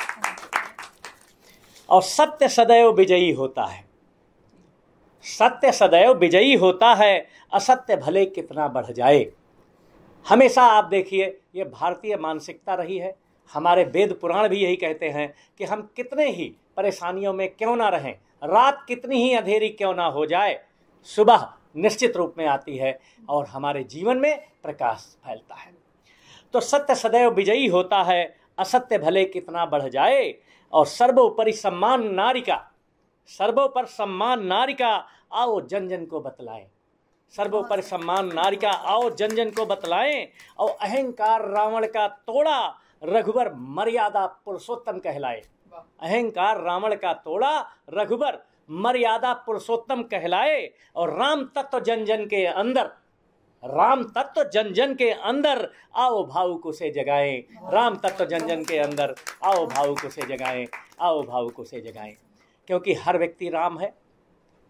और सत्य सदैव विजयी होता है, सत्य सदैव विजयी होता है, असत्य भले कितना बढ़ जाए। हमेशा आप देखिए ये भारतीय मानसिकता रही है, हमारे वेद पुराण भी यही कहते हैं कि हम कितने ही परेशानियों में क्यों ना रहें, रात कितनी ही अंधेरी क्यों ना हो जाए, सुबह निश्चित रूप में आती है और हमारे जीवन में प्रकाश फैलता है। तो सत्य सदैव विजयी होता है, असत्य भले कितना बढ़ जाए, और सर्वोपरि सम्मान नारी का, सर्वोपर सम्मान नारी का आओ जन जन को बतलाएं, सर्वोपरि सम्मान नारी का आओ जन जन को बतलाएं, और अहंकार रावण का तोड़ा रघुवर मर्यादा पुरुषोत्तम कहलाए, अहंकार रावण का तोड़ा रघुवर मर्यादा पुरुषोत्तम कहलाए, और राम तत्व जन जन के अंदर, राम तत्व जन जन के अंदर आओ भावुक उसे जगाएं, राम तत्व जन जन के अंदर आओ भावुक उसे जगाएं, आओ भावुक उसे जगाएं। क्योंकि हर व्यक्ति राम है,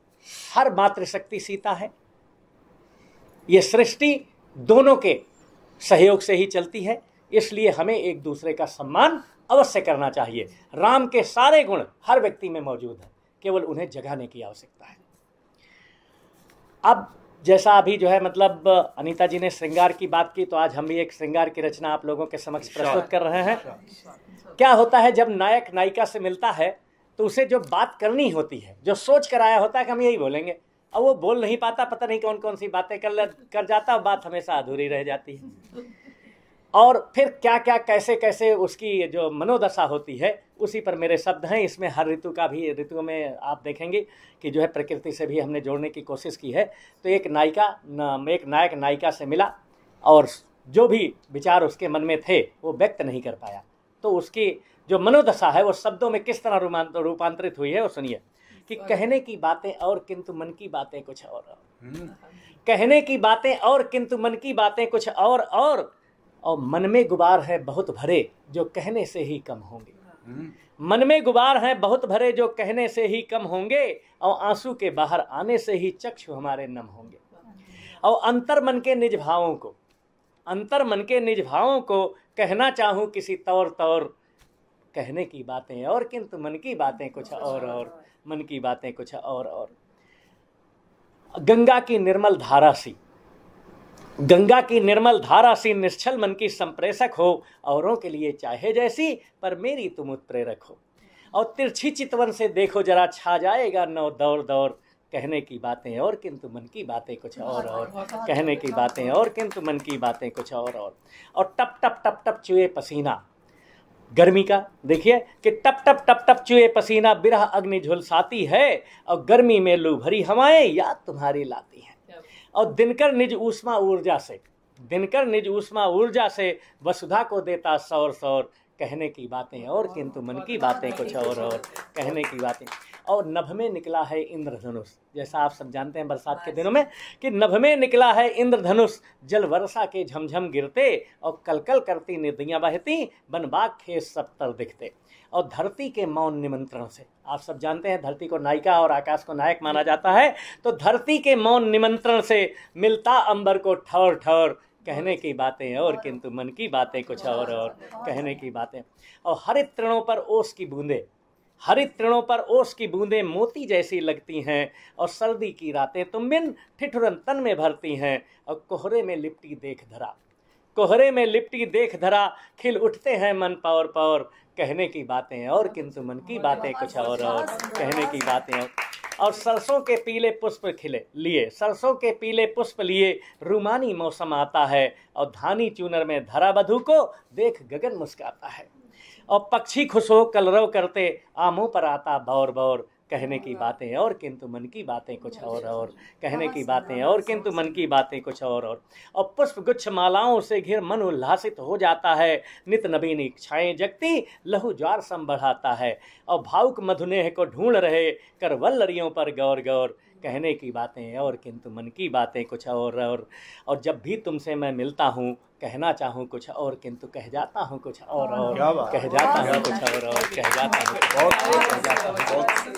हर मातृशक्ति सीता है, ये सृष्टि दोनों के सहयोग से ही चलती है, इसलिए हमें एक दूसरे का सम्मान अवश्य करना चाहिए। राम के सारे गुण हर व्यक्ति में मौजूद हैं, केवल उन्हें जगाने की आवश्यकता है। अब जैसा अभी जो है मतलब अनीता जी ने श्रृंगार की बात की, तो आज हम भी एक श्रृंगार की रचना आप लोगों के समक्ष प्रस्तुत कर रहे हैं। क्या होता है जब नायक नायिका से मिलता है तो उसे जो बात करनी होती है, जो सोच कर आया होता है कि हम यही बोलेंगे, अब वो बोल नहीं पाता, पता नहीं कौन कौन सी बातें कर कर जाता, बात हमेशा अधूरी रह जाती है। और फिर क्या क्या कैसे कैसे उसकी जो मनोदशा होती है, उसी पर मेरे शब्द हैं। इसमें हर ऋतु का भी, ऋतु में आप देखेंगे कि जो है प्रकृति से भी हमने जोड़ने की कोशिश की है। तो एक नायिका न, एक नायक नायिका से मिला और जो भी विचार उसके मन में थे वो व्यक्त नहीं कर पाया, तो उसकी जो मनोदशा है वो शब्दों में किस तरह रूपांतरित हुई है वो सुनिए। कि कहने की बातें और किंतु मन की बातें कुछ और और कहने की बातें और किंतु मन की बातें कुछ और और और मन में गुबार है बहुत भरे जो कहने से ही कम होंगे। मन में गुबार है बहुत भरे जो कहने से ही कम होंगे, और आंसू के बाहर आने से ही चक्षु हमारे नम होंगे। और अंतर मन के निज भावों को, अंतर मन के निज भावों को कहना चाहूँ किसी तौर तौर, कहने की बातें और किंतु मन की बातें कुछ और और, मन की बातें कुछ और और। गंगा की निर्मल धारा सी, गंगा की निर्मल धारा सी निश्चल मन की संप्रेषक हो, औरों के लिए चाहे जैसी पर मेरी तुम उत्प्रेरक हो। और तिरछी चितवन से देखो जरा छा जाएगा नौ दौर दौर, कहने की बातें और किंतु मन की बातें कुछ और और, कहने की बातें और किंतु मन की बातें कुछ और और। और टप टप टप टप चुए पसीना, गर्मी का देखिए कि टप टप टप टप चुए पसीना, बिरह अग्नि झुलसाती है, और गर्मी में लू भरी हवाएं याद तुम्हारी लाती हैं। और दिनकर निज ऊष्मा ऊर्जा से, दिनकर निज ऊष्मा ऊर्जा से वसुधा को देता सौर सौर, कहने की बातें और किंतु मन की बातें कुछ और और, कहने की बातें। और नभ में निकला है इंद्रधनुष, जैसा आप सब जानते हैं बरसात के दिनों में कि नभ में निकला है इंद्रधनुष, जल वर्षा के झमझम गिरते, और कलकल करती नदियां बहती, बनबाग खेत सब तर दिखते। और धरती के मौन निमंत्रण से, आप सब जानते हैं धरती को नायिका और आकाश को नायक माना जाता है, तो धरती के मौन निमंत्रण से मिलता अंबर को ठौर ठौर, कहने की बातें और किंतु मन की बातें कुछ और और, कहने की बातें। और हरित तृणों पर ओस की बूंदें, हरित तृणों पर ओस की बूंदें मोती जैसी लगती हैं, और सर्दी की रातें तुम बिन ठिठुरन तन में भरती हैं। और कोहरे में लिपटी देख धरा, कोहरे में लिपटी देख धरा, खिल उठते हैं मन पौर पौर, कहने की बातें और किंतु मन की बातें कुछ और और, कहने की बातें और। और सरसों के पीले पुष्प खिले लिए, सरसों के पीले पुष्प लिए रूमानी मौसम आता है, और धानी चूनर में धरा बधू को देख गगन मुस्काता है। और पक्षी खुश हो कलरव करते, आमों पर आता बौर बौर, कहने की बातें और किंतु मन की बातें कुछ और और, कहने की बातें और किंतु मन की बातें कुछ और और। और पुष्प गुच्छ मालाओं से घिर मन उल्लासित हो जाता है, नित नवीन इच्छाएं जगती लहू ज्वार सम बढ़ाता है। और भावुक मधुनेह को ढूंढ रहे कर वल्लरियों पर गौर गौर, कहने की बातें और किंतु मन की बातें कुछ और और। और जब भी तुमसे मैं मिलता हूँ कहना चाहूँ कुछ और किंतु कह जाता हूँ कुछ और और, कह जाता हूँ कुछ और और, कह जाता हूँ कुछ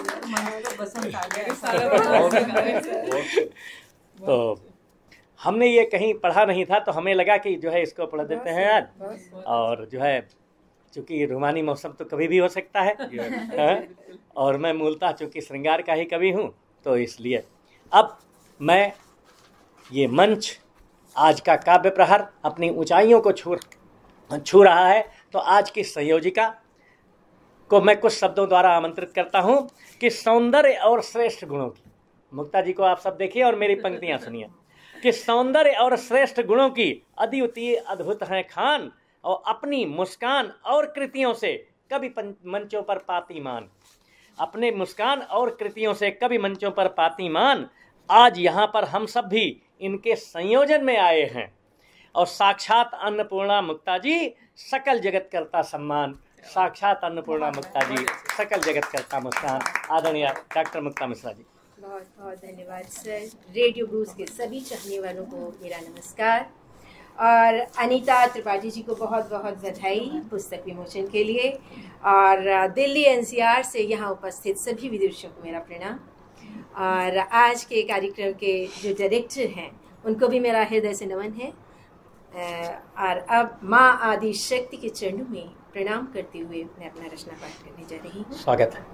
और। तो हमने ये कहीं पढ़ा नहीं था, तो हमें लगा कि जो है इसको पढ़ देते हैं आज। और जो है चूँकि रूमानी मौसम तो कभी भी हो सकता है, है? और मैं मूलतः चूँकि श्रृंगार का ही कवि हूँ, तो इसलिए अब मैं ये मंच, आज का काव्य प्रहर अपनी ऊंचाइयों को छू छू रहा है, तो आज की संयोजिका को मैं कुछ शब्दों द्वारा आमंत्रित करता हूं कि सौंदर्य और श्रेष्ठ गुणों की, मुक्ता जी को आप सब देखिए और मेरी पंक्तियां सुनिए, कि सौंदर्य और श्रेष्ठ गुणों की अद्वितीय अद्भुत हैं खान, और अपनी मुस्कान और कृतियों से कभी मंचों पर पातीमान, अपने मुस्कान और कृतियों से कभी मंचों पर पातीमान। आज यहाँ पर हम सब भी इनके संयोजन में आए हैं, और साक्षात अन्नपूर्णा मुक्ता जी सकल जगत करता सम्मान, साक्षात अन्नपूर्णा मुक्ता जी सकल जगत करता मुस्कान। आदरणीय डॉक्टर मुक्ता मिश्रा जी। बहुत बहुत धन्यवाद सर। रेडियो ब्रूज के सभी चाहने वालों को मेरा नमस्कार, और अनीता त्रिपाठी जी को बहुत बहुत बधाई पुस्तक विमोचन के लिए, और दिल्ली एनसीआर से यहाँ उपस्थित सभी विदुषियों को मेरा प्रणाम, और आज के कार्यक्रम के जो डायरेक्टर हैं उनको भी मेरा हृदय से नमन है। और अब माँ आदि शक्ति के चरणों में प्रणाम करते हुए मैं अपना रचना पाठ करने जा रही हूँ। स्वागत है।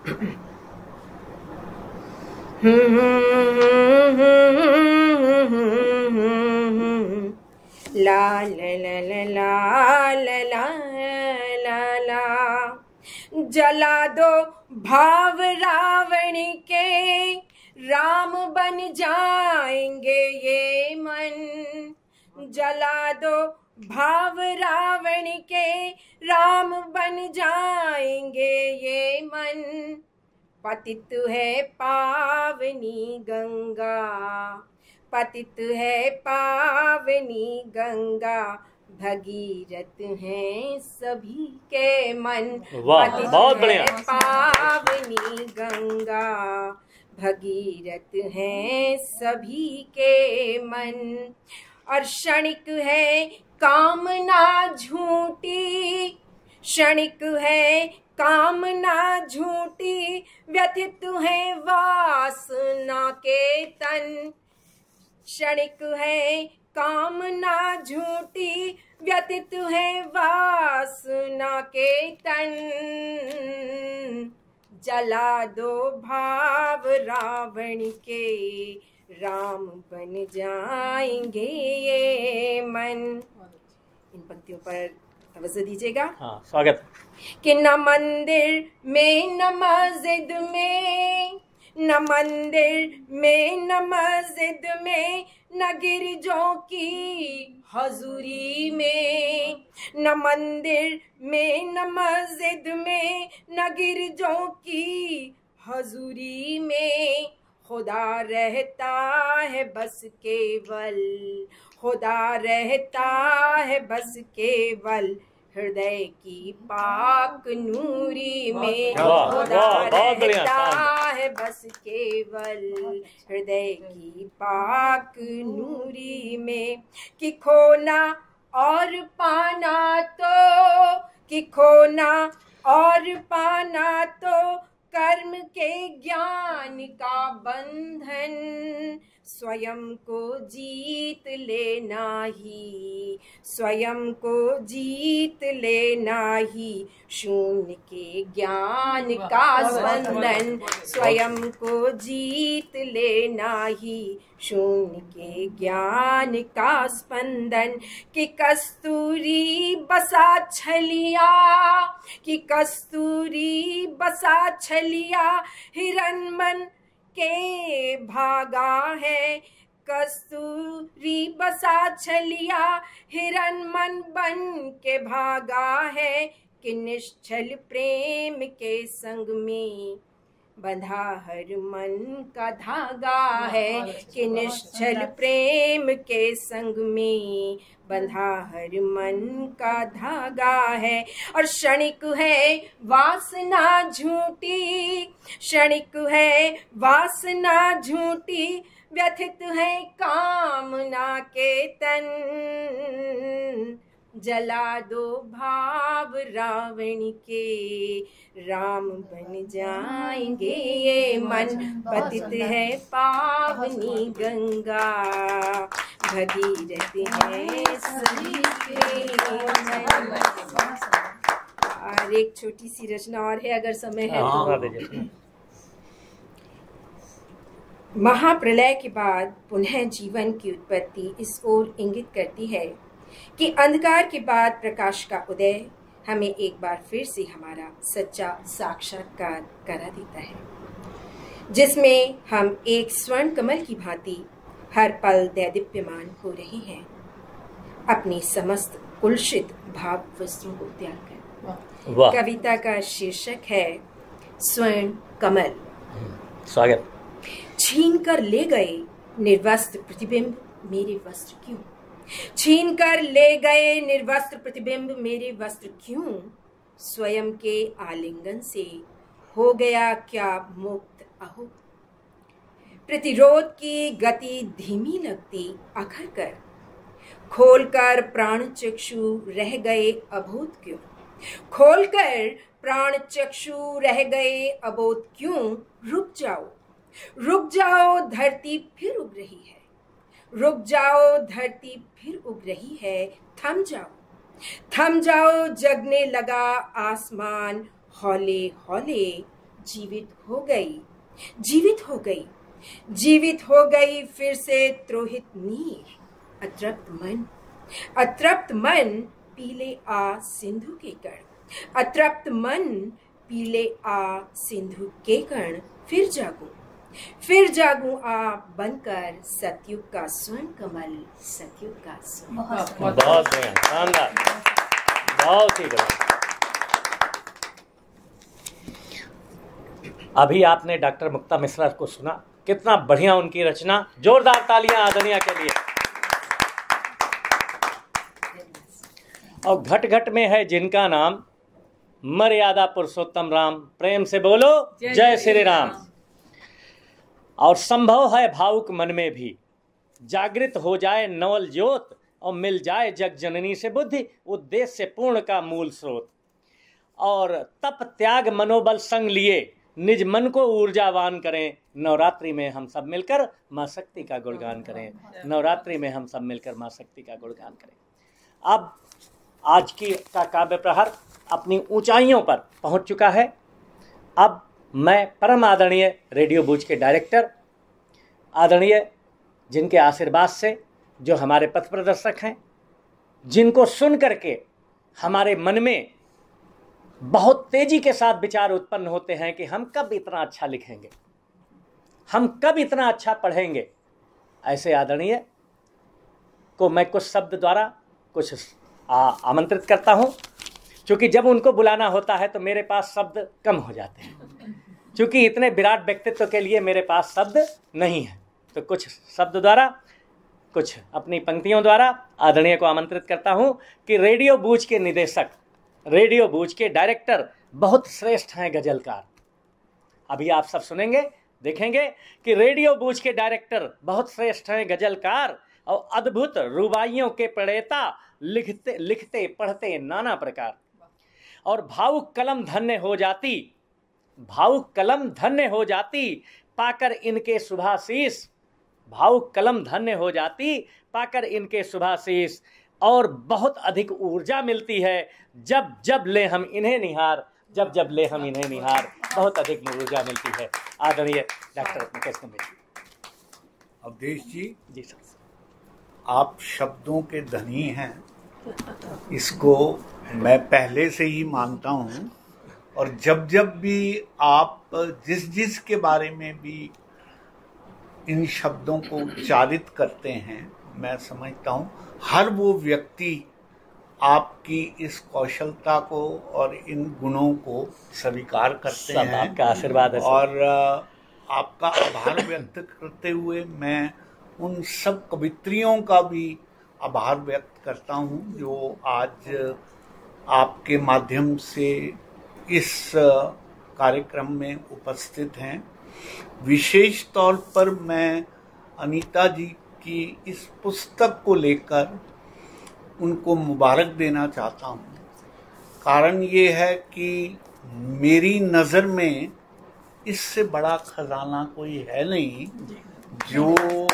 ला ला ला ला ला ला ला ला जला दो भाव रावण के, राम बन जाएंगे ये मन। जला दो भाव रावण के, राम बन जाएंगे ये मन। पतित है पावनी गंगा, पतित है पावनी गंगा, भगीरथ हैं सभी के मन। वाह, बहुत बढ़िया। पावनी गंगा, भगीरथ हैं सभी के मन। और क्षणिक है कामना झूठी, क्षणिक है कामना झूठी, व्यथित है वासना के तन। क्षणिक है कामना झूठी, व्यतीत है वासना के तन। जला दो भाव रावण के, राम बन जाएंगे ये मन। इन पंक्तियों पर तवज्जो दीजिएगा। हाँ, स्वागत। कि न मंदिर में न मस्जिद में, न मंदिर में न मस्जिद में, न गिरजों की हजूरी में। न मंदिर में न मस्जिद में, न गिरजों की हजूरी में। खुदा रहता है बस केवल, खुदा रहता है बस केवल, हृदय की पाक नूरी में। खुदा रहता है बस केवल, हृदय की पाक नूरी में। कि खोना और पाना तो, कि खोना और पाना तो, कर्म के ज्ञान का बंधन। स्वयं को जीत लेना ही, स्वयं को जीत लेना ही, शून्य के ज्ञान का बंधन। स्वयं को जीत लेना ही, शून्य के ज्ञान का स्पंदन। कि कस्तूरी बसा छलिया, कि कस्तूरी बसा छलिया, हिरन मन के भागा है। कस्तूरी बसा छलिया, हिरन मन बन के भागा है। कि निश्चल प्रेम के संग में बंधा हर मन का धागा है। कि निश्चल प्रेम के संग में बंधा हर मन का धागा है। और क्षणिक है वासना झूठी, क्षणिक है वासना झूठी, व्यथित है कामना के तन। जला दो भाव रावण के, राम बन जाएंगे ये मन। पतित है पावनी गंगा, भगीरथ है सभी के मन। और एक छोटी सी रचना और है, अगर समय है तो। महाप्रलय के बाद पुनः जीवन की उत्पत्ति इस ओर इंगित करती है कि अंधकार के बाद प्रकाश का उदय हमें एक बार फिर से हमारा सच्चा साक्षात्कार करा देता है, जिसमें हम एक स्वर्ण कमल की भांति हर पल दैदीप्यमान हो रहे हैं, अपनी समस्त कुलुषित भाव वस्त्रों को त्याग कर। कविता का शीर्षक है स्वर्ण कमल। स्वागत। छीन कर ले गए निर्वस्त्र प्रतिबिंब मेरे वस्त्र क्यों, छीन कर ले गए निर्वस्त्र प्रतिबिंब मेरे वस्त्र क्यों, स्वयं के आलिंगन से हो गया क्या मुक्त अहो। प्रतिरोध की गति धीमी लगती अखर कर, खोलकर प्राण चक्षु रह गए अबोध क्यों, खोलकर प्राण चक्षु रह गए अबोध क्यों। रुक जाओ रुक जाओ धरती फिर उग रही है, रुक जाओ धरती फिर उग रही है, थम जाओ थम जाओ जगने लगा आसमान, हौले हौले जीवित हो गई जीवित हो गई जीवित हो गई फिर से त्रोहित नीर। अतृप्त मन अतृप्त मन पीले आ सिंधु के कण, अतृप्त मन पीले आ सिंधु के कण। फिर जागूं फिर जागूं आ बनकर सतयुग का स्वर्ण कमल, सतयुग का स्वर्ण। बहुत बढ़िया, शानदार, बहुत ही बढ़िया। अभी आपने डॉक्टर मुक्ता मिश्रा को सुना, कितना बढ़िया उनकी रचना। जोरदार तालियां आदरणीय के लिए। और घट घट में है जिनका नाम, मर्यादा पुरुषोत्तम राम। प्रेम से बोलो जय श्री राम। और संभव है भावुक मन में भी, जागृत हो जाए नवल ज्योत, और मिल जाए जग जननी से बुद्धि, उद्देश्य पूर्ण का मूल स्रोत। और तप त्याग मनोबल संग लिए, निज मन को ऊर्जावान करें। नवरात्रि में हम सब मिलकर माँ शक्ति का गुणगान करें। नवरात्रि में हम सब मिलकर माँ शक्ति का गुणगान करें। अब आज की का काव्य प्रहार अपनी ऊंचाइयों पर पहुंच चुका है। अब मैं परम आदरणीय रेडियो बूज के डायरेक्टर, आदरणीय जिनके आशीर्वाद से, जो हमारे पथ प्रदर्शक हैं, जिनको सुन करके हमारे मन में बहुत तेजी के साथ विचार उत्पन्न होते हैं कि हम कब इतना अच्छा लिखेंगे, हम कब इतना अच्छा पढ़ेंगे, ऐसे आदरणीय को मैं कुछ शब्द द्वारा कुछ आमंत्रित करता हूं। क्योंकि जब उनको बुलाना होता है तो मेरे पास शब्द कम हो जाते हैं, क्योंकि इतने विराट व्यक्तित्व के लिए मेरे पास शब्द नहीं है। तो कुछ शब्द द्वारा, कुछ अपनी पंक्तियों द्वारा आदरणीय को आमंत्रित करता हूं कि रेडियो बूज के निदेशक, रेडियो बूज के डायरेक्टर बहुत श्रेष्ठ हैं गजलकार। अभी आप सब सुनेंगे, देखेंगे कि रेडियो बूज के डायरेक्टर बहुत श्रेष्ठ हैं गजलकार और अद्भुत रुबाइयों के प्रणेता, लिखते लिखते पढ़ते नाना प्रकार। और भावुक कलम धन्य हो जाती, भावुक कलम धन्य हो जाती पाकर इनके शुभाशीष, भावुक कलम धन्य हो जाती पाकर इनके शुभाशीष। और बहुत अधिक ऊर्जा मिलती है जब जब ले हम इन्हें निहार, जब जब ले हम इन्हें निहार, बहुत अधिक ऊर्जा मिलती है। आदरणीय डॉक्टर मुकेश कुंबले जी। अवधेश जी, जी सर, आप शब्दों के धनी हैं, इसको मैं पहले से ही मानता हूँ। और जब जब भी आप जिस जिस के बारे में भी इन शब्दों को उच्चारित करते हैं, मैं समझता हूँ हर वो व्यक्ति आपकी इस कौशलता को और इन गुणों को स्वीकार करते हैं। आपका आशीर्वाद है। और आपका आभार व्यक्त करते हुए मैं उन सब कवित्रियों का भी आभार व्यक्त करता हूँ जो आज आपके माध्यम से इस कार्यक्रम में उपस्थित हैं। विशेष तौर पर मैं अनीता जी की इस पुस्तक को लेकर उनको मुबारक देना चाहता हूँ। कारण ये है कि मेरी नज़र में इससे बड़ा खजाना कोई है नहीं जो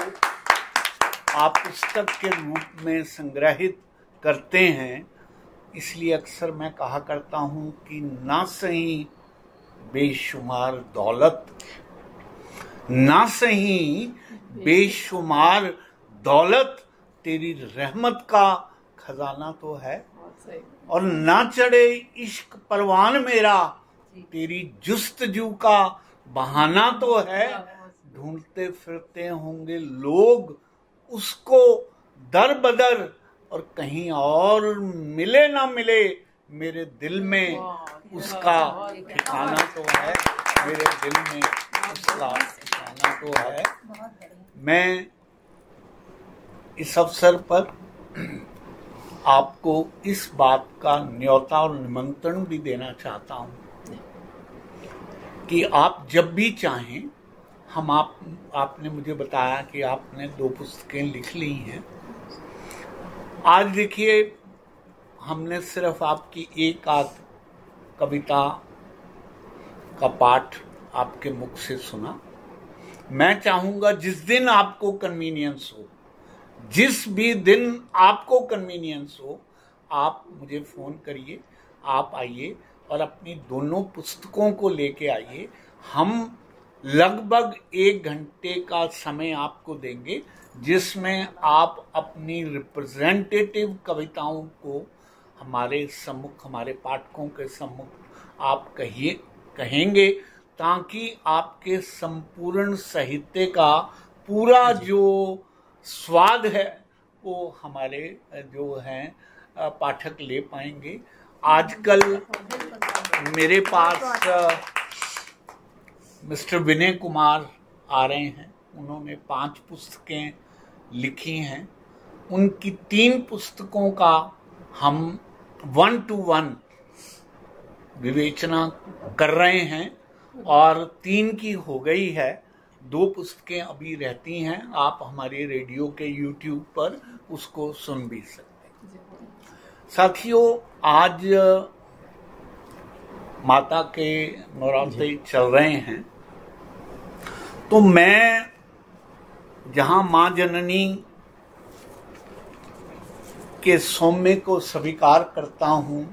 आप पुस्तक के रूप में संग्रहित करते हैं। इसलिए अक्सर मैं कहा करता हूँ कि ना सही बेशुमार दौलत, ना सही बेशुमार दौलत तेरी रहमत का खजाना तो है, और ना चढ़े इश्क परवान मेरा तेरी जुस्तजू का बहाना तो है। ढूंढते फिरते होंगे लोग उसको दर बदर, और कहीं और मिले ना मिले मेरे दिल में उसका ठिकाना तो है, मेरे दिल में उसका ठिकाना तो है। मैं इस अवसर पर आपको इस बात का न्योता और निमंत्रण भी देना चाहता हूं कि आप जब भी चाहें, हम आप आपने मुझे बताया कि आपने दो पुस्तकें लिख ली हैं। आज देखिए, हमने सिर्फ आपकी एक आध कविता का पाठ आपके मुख से सुना। मैं चाहूंगा जिस दिन आपको कन्वीनियंस हो, जिस भी दिन आपको कन्वीनियंस हो आप मुझे फ़ोन करिए, आप आइए और अपनी दोनों पुस्तकों को लेके आइए। हम लगभग एक घंटे का समय आपको देंगे जिसमें आप अपनी रिप्रेजेंटेटिव कविताओं को हमारे सम्मुख, हमारे पाठकों के सम्मुख आप कहिए कहेंगे, ताकि आपके संपूर्ण साहित्य का पूरा जो स्वाद है वो हमारे जो हैं पाठक ले पाएंगे। आजकल मेरे पास मिस्टर विनय कुमार आ रहे हैं, उन्होंने पांच पुस्तकें लिखी हैं। उनकी तीन पुस्तकों का हम वन टू वन विवेचना कर रहे हैं और तीन की हो गई है, दो पुस्तकें अभी रहती हैं। आप हमारे रेडियो के यूट्यूब पर उसको सुन भी सकते हैं। साथियों, आज माता के नवरात्रे चल रहे हैं, तो मैं जहां मां जननी के सौम्य को स्वीकार करता हूं,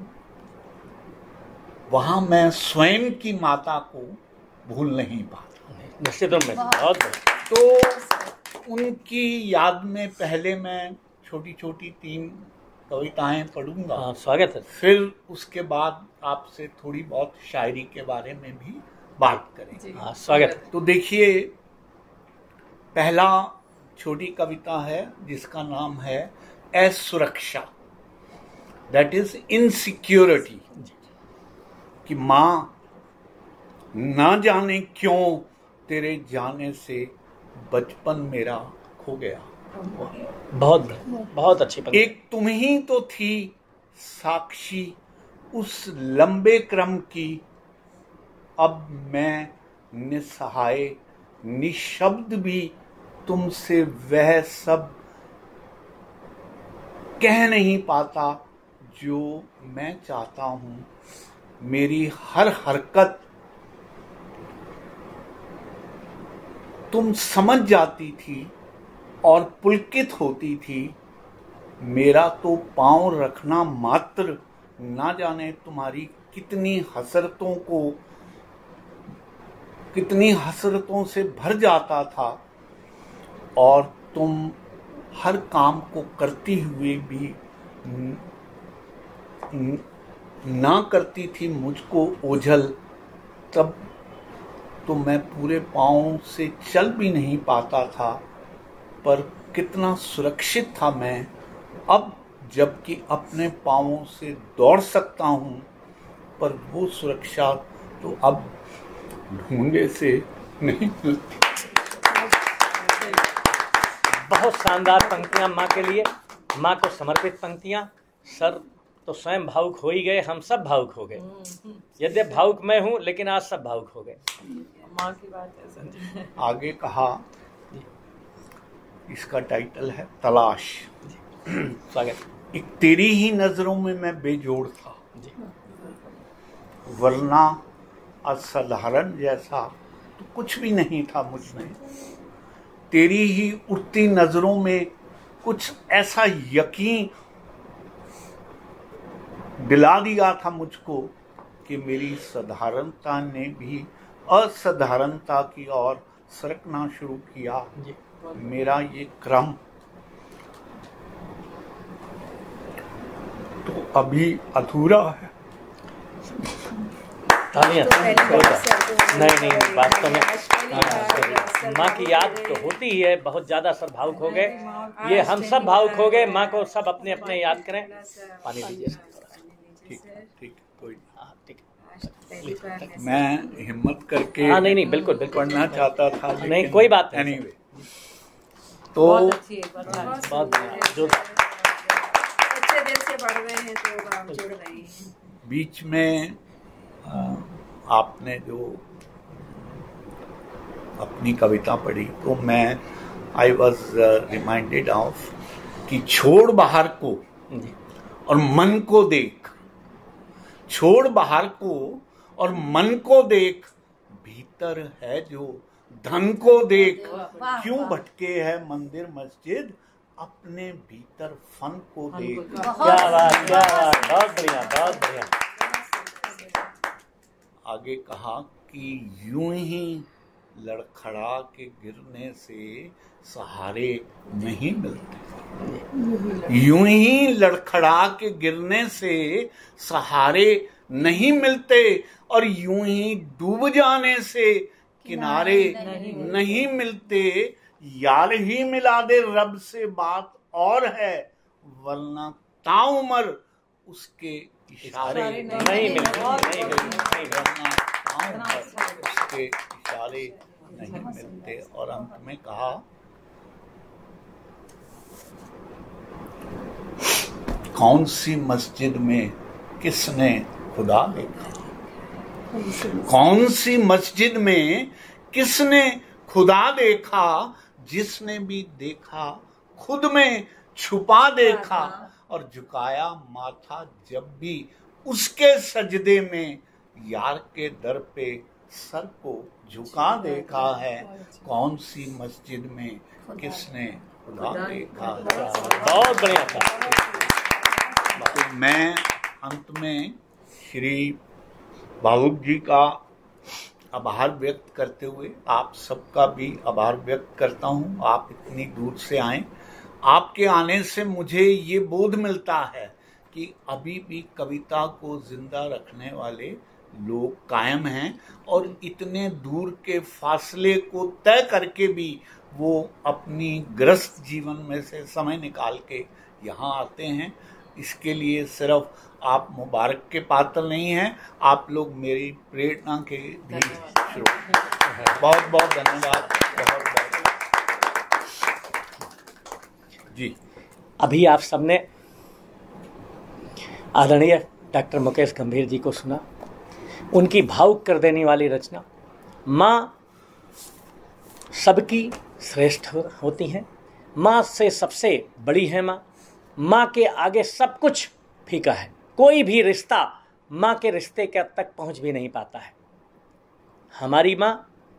वहां मैं स्वयं की माता को भूल नहीं पाता। निश्चित रूप में बहुत तो उनकी याद में पहले मैं छोटी छोटी तीन कविताएं पढ़ूंगा। हाँ, स्वागत है। फिर उसके बाद आपसे थोड़ी बहुत शायरी के बारे में भी बात करेंगे। हाँ, स्वागत है। तो देखिए, पहला छोटी कविता है जिसका नाम है असुरक्षा, दैट इज इनसिक्योरिटी। कि माँ, ना जाने क्यों तेरे जाने से बचपन मेरा खो गया। बहुत बहुत अच्छी पंक्ति। एक तुम ही तो थी साक्षी उस लंबे क्रम की, अब मैं निसहाय निशब्द भी तुमसे वह सब कह नहीं पाता जो मैं चाहता हूं। मेरी हर हरकत तुम समझ जाती थी और पुलकित होती थी। मेरा तो पांव रखना मात्र ना जाने तुम्हारी कितनी हसरतों को कितनी हसरतों से भर जाता था, और तुम हर काम को करती हुए भी ना करती थी मुझको ओझल। तब तो मैं पूरे पाँव से चल भी नहीं पाता था, पर कितना सुरक्षित था मैं। अब जबकि अपने पाँवों से दौड़ सकता हूँ, पर वो सुरक्षा तो अब ढूंढे से नहीं मिलती। बहुत शानदार पंक्तियां माँ के लिए, माँ को समर्पित पंक्तियां। सर तो स्वयं भावुक हो ही गए, हम सब भावुक हो गए। यद्यपि भावुक मैं हूँ, लेकिन आज सब भावुक हो गए। माँ की बात है सर। आगे कहा, इसका टाइटल है तलाश। स्वागत। एक तेरी ही नजरों में मैं बेजोड़ था, वरना असाधारण जैसा तो कुछ भी नहीं था मुझ में। तेरी ही उठती नजरों में कुछ ऐसा यकीन दिला दिया था मुझको कि मेरी साधारणता ने भी असाधारणता की ओर सरकना शुरू किया। मेरा ये क्रम तो अभी अधूरा है। तालियां। नहीं नहीं, वास्तव में माँ की याद तो होती ही है। बहुत ज्यादा सब भावुक हो गए, ये हम सब भावुक हो गए। माँ को सब अपने अपने याद करें। पानी दीजिए। ठीक ठीक, कोई हाँ, ठीक। मैं हिम्मत करके हाँ, नहीं नहीं, बिल्कुल बिल्कुल पढ़ना चाहता था, नहीं कोई बात नहीं। एनीवे, तो बहुत अच्छी है, बहुत बहुत जो अच्छे दिल से पढ़ रहे हैं तो आप जुड़ रहे हैं। बीच में आ, आपने जो अपनी कविता पढ़ी, तो मैं आई वॉज रिमाइंडेड ऑफ कि छोड़ बाहर को और मन को देख, छोड़ बाहर को और मन को देख, भीतर है जो धन को देख। क्यों भटके है मंदिर मस्जिद, अपने भीतर फन को देख। क्या बात, क्या बात, बहुत बढ़िया, बहुत बढ़िया। आगे कहा कि यूं ही लड़खड़ा के गिरने से सहारे नहीं मिलते, यूं ही लड़खड़ा के गिरने से सहारे नहीं मिलते, और यूं ही डूब जाने से किनारे नहीं, नहीं मिलते। यार ही मिला दे रब से बात और है, वरना ताउमर उसके इशारे नहीं मिलते, नहीं मिलते, उसके इशारे नहीं मिलते। और अंत में कहा कौन सी मस्जिद में किसने खुदा देखा, कौन सी मस्जिद में किसने खुदा देखा, जिसने भी देखा खुद में छुपा देखा, और झुकाया माथा जब भी उसके सजदे में, यार के दर पे सर को झुका देखा है। कौन सी मस्जिद में किसने खुदा देखा। बहुत बढ़िया था। तो मैं अंत में श्री भावुक जी का आभार व्यक्त करते हुए आप सबका भी आभार व्यक्त करता हूं। आप इतनी दूर से आए, आपके आने से मुझे ये बोध मिलता है कि अभी भी कविता को जिंदा रखने वाले लोग कायम हैं, और इतने दूर के फासले को तय करके भी वो अपनी ग्रस्त जीवन में से समय निकाल के यहाँ आते हैं। इसके लिए सिर्फ आप मुबारक के पात्र नहीं हैं, आप लोग मेरी प्रेरणा के भी स्रोत। बहुत बहुत धन्यवाद। बहुत बहुत जी। अभी आप सबने आदरणीय डॉक्टर मुकेश गंभीर जी को सुना, उनकी भावुक कर देने वाली रचना। माँ सबकी श्रेष्ठ होती हैं, माँ से सबसे बड़ी है माँ, माँ के आगे सब कुछ फीका है, कोई भी रिश्ता माँ के रिश्ते के तक पहुँच भी नहीं पाता है। हमारी माँ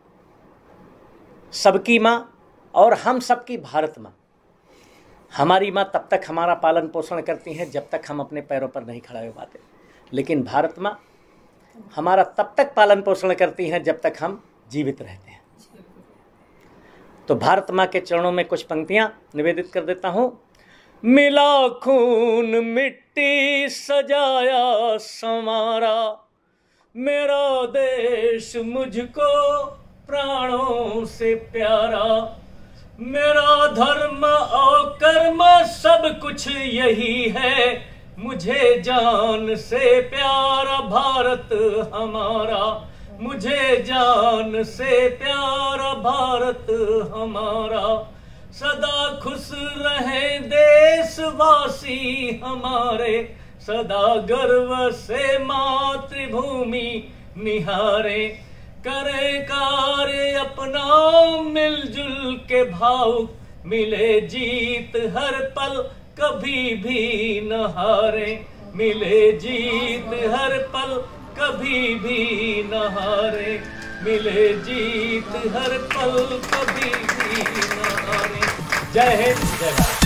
सबकी माँ और हम सबकी भारत माँ। हमारी माँ तब तक हमारा पालन पोषण करती हैं जब तक हम अपने पैरों पर नहीं खड़ा हो पाते, लेकिन भारत माँ हमारा तब तक पालन पोषण करती हैं जब तक हम जीवित रहते हैं। तो भारत माँ के चरणों में कुछ पंक्तियां निवेदित कर देता हूं। मिला खून मिट्टी सजाया संवारा, मेरा देश मुझको प्राणों से प्यारा, मेरा धर्म और कर्म सब कुछ यही है, मुझे जान से प्यारा भारत हमारा, मुझे जान से प्यारा भारत हमारा। सदा खुश रहे देशवासी हमारे, सदा गर्व से मातृभूमि निहारे, करे कार्य अपना मिलजुल के भावुक, मिले जीत हर पल कभी भी न हारे, मिले जीत हर पल कभी भी न हारे, मिले जीत हर पल कभी भी न हारे। जय हिंद, जय भारत।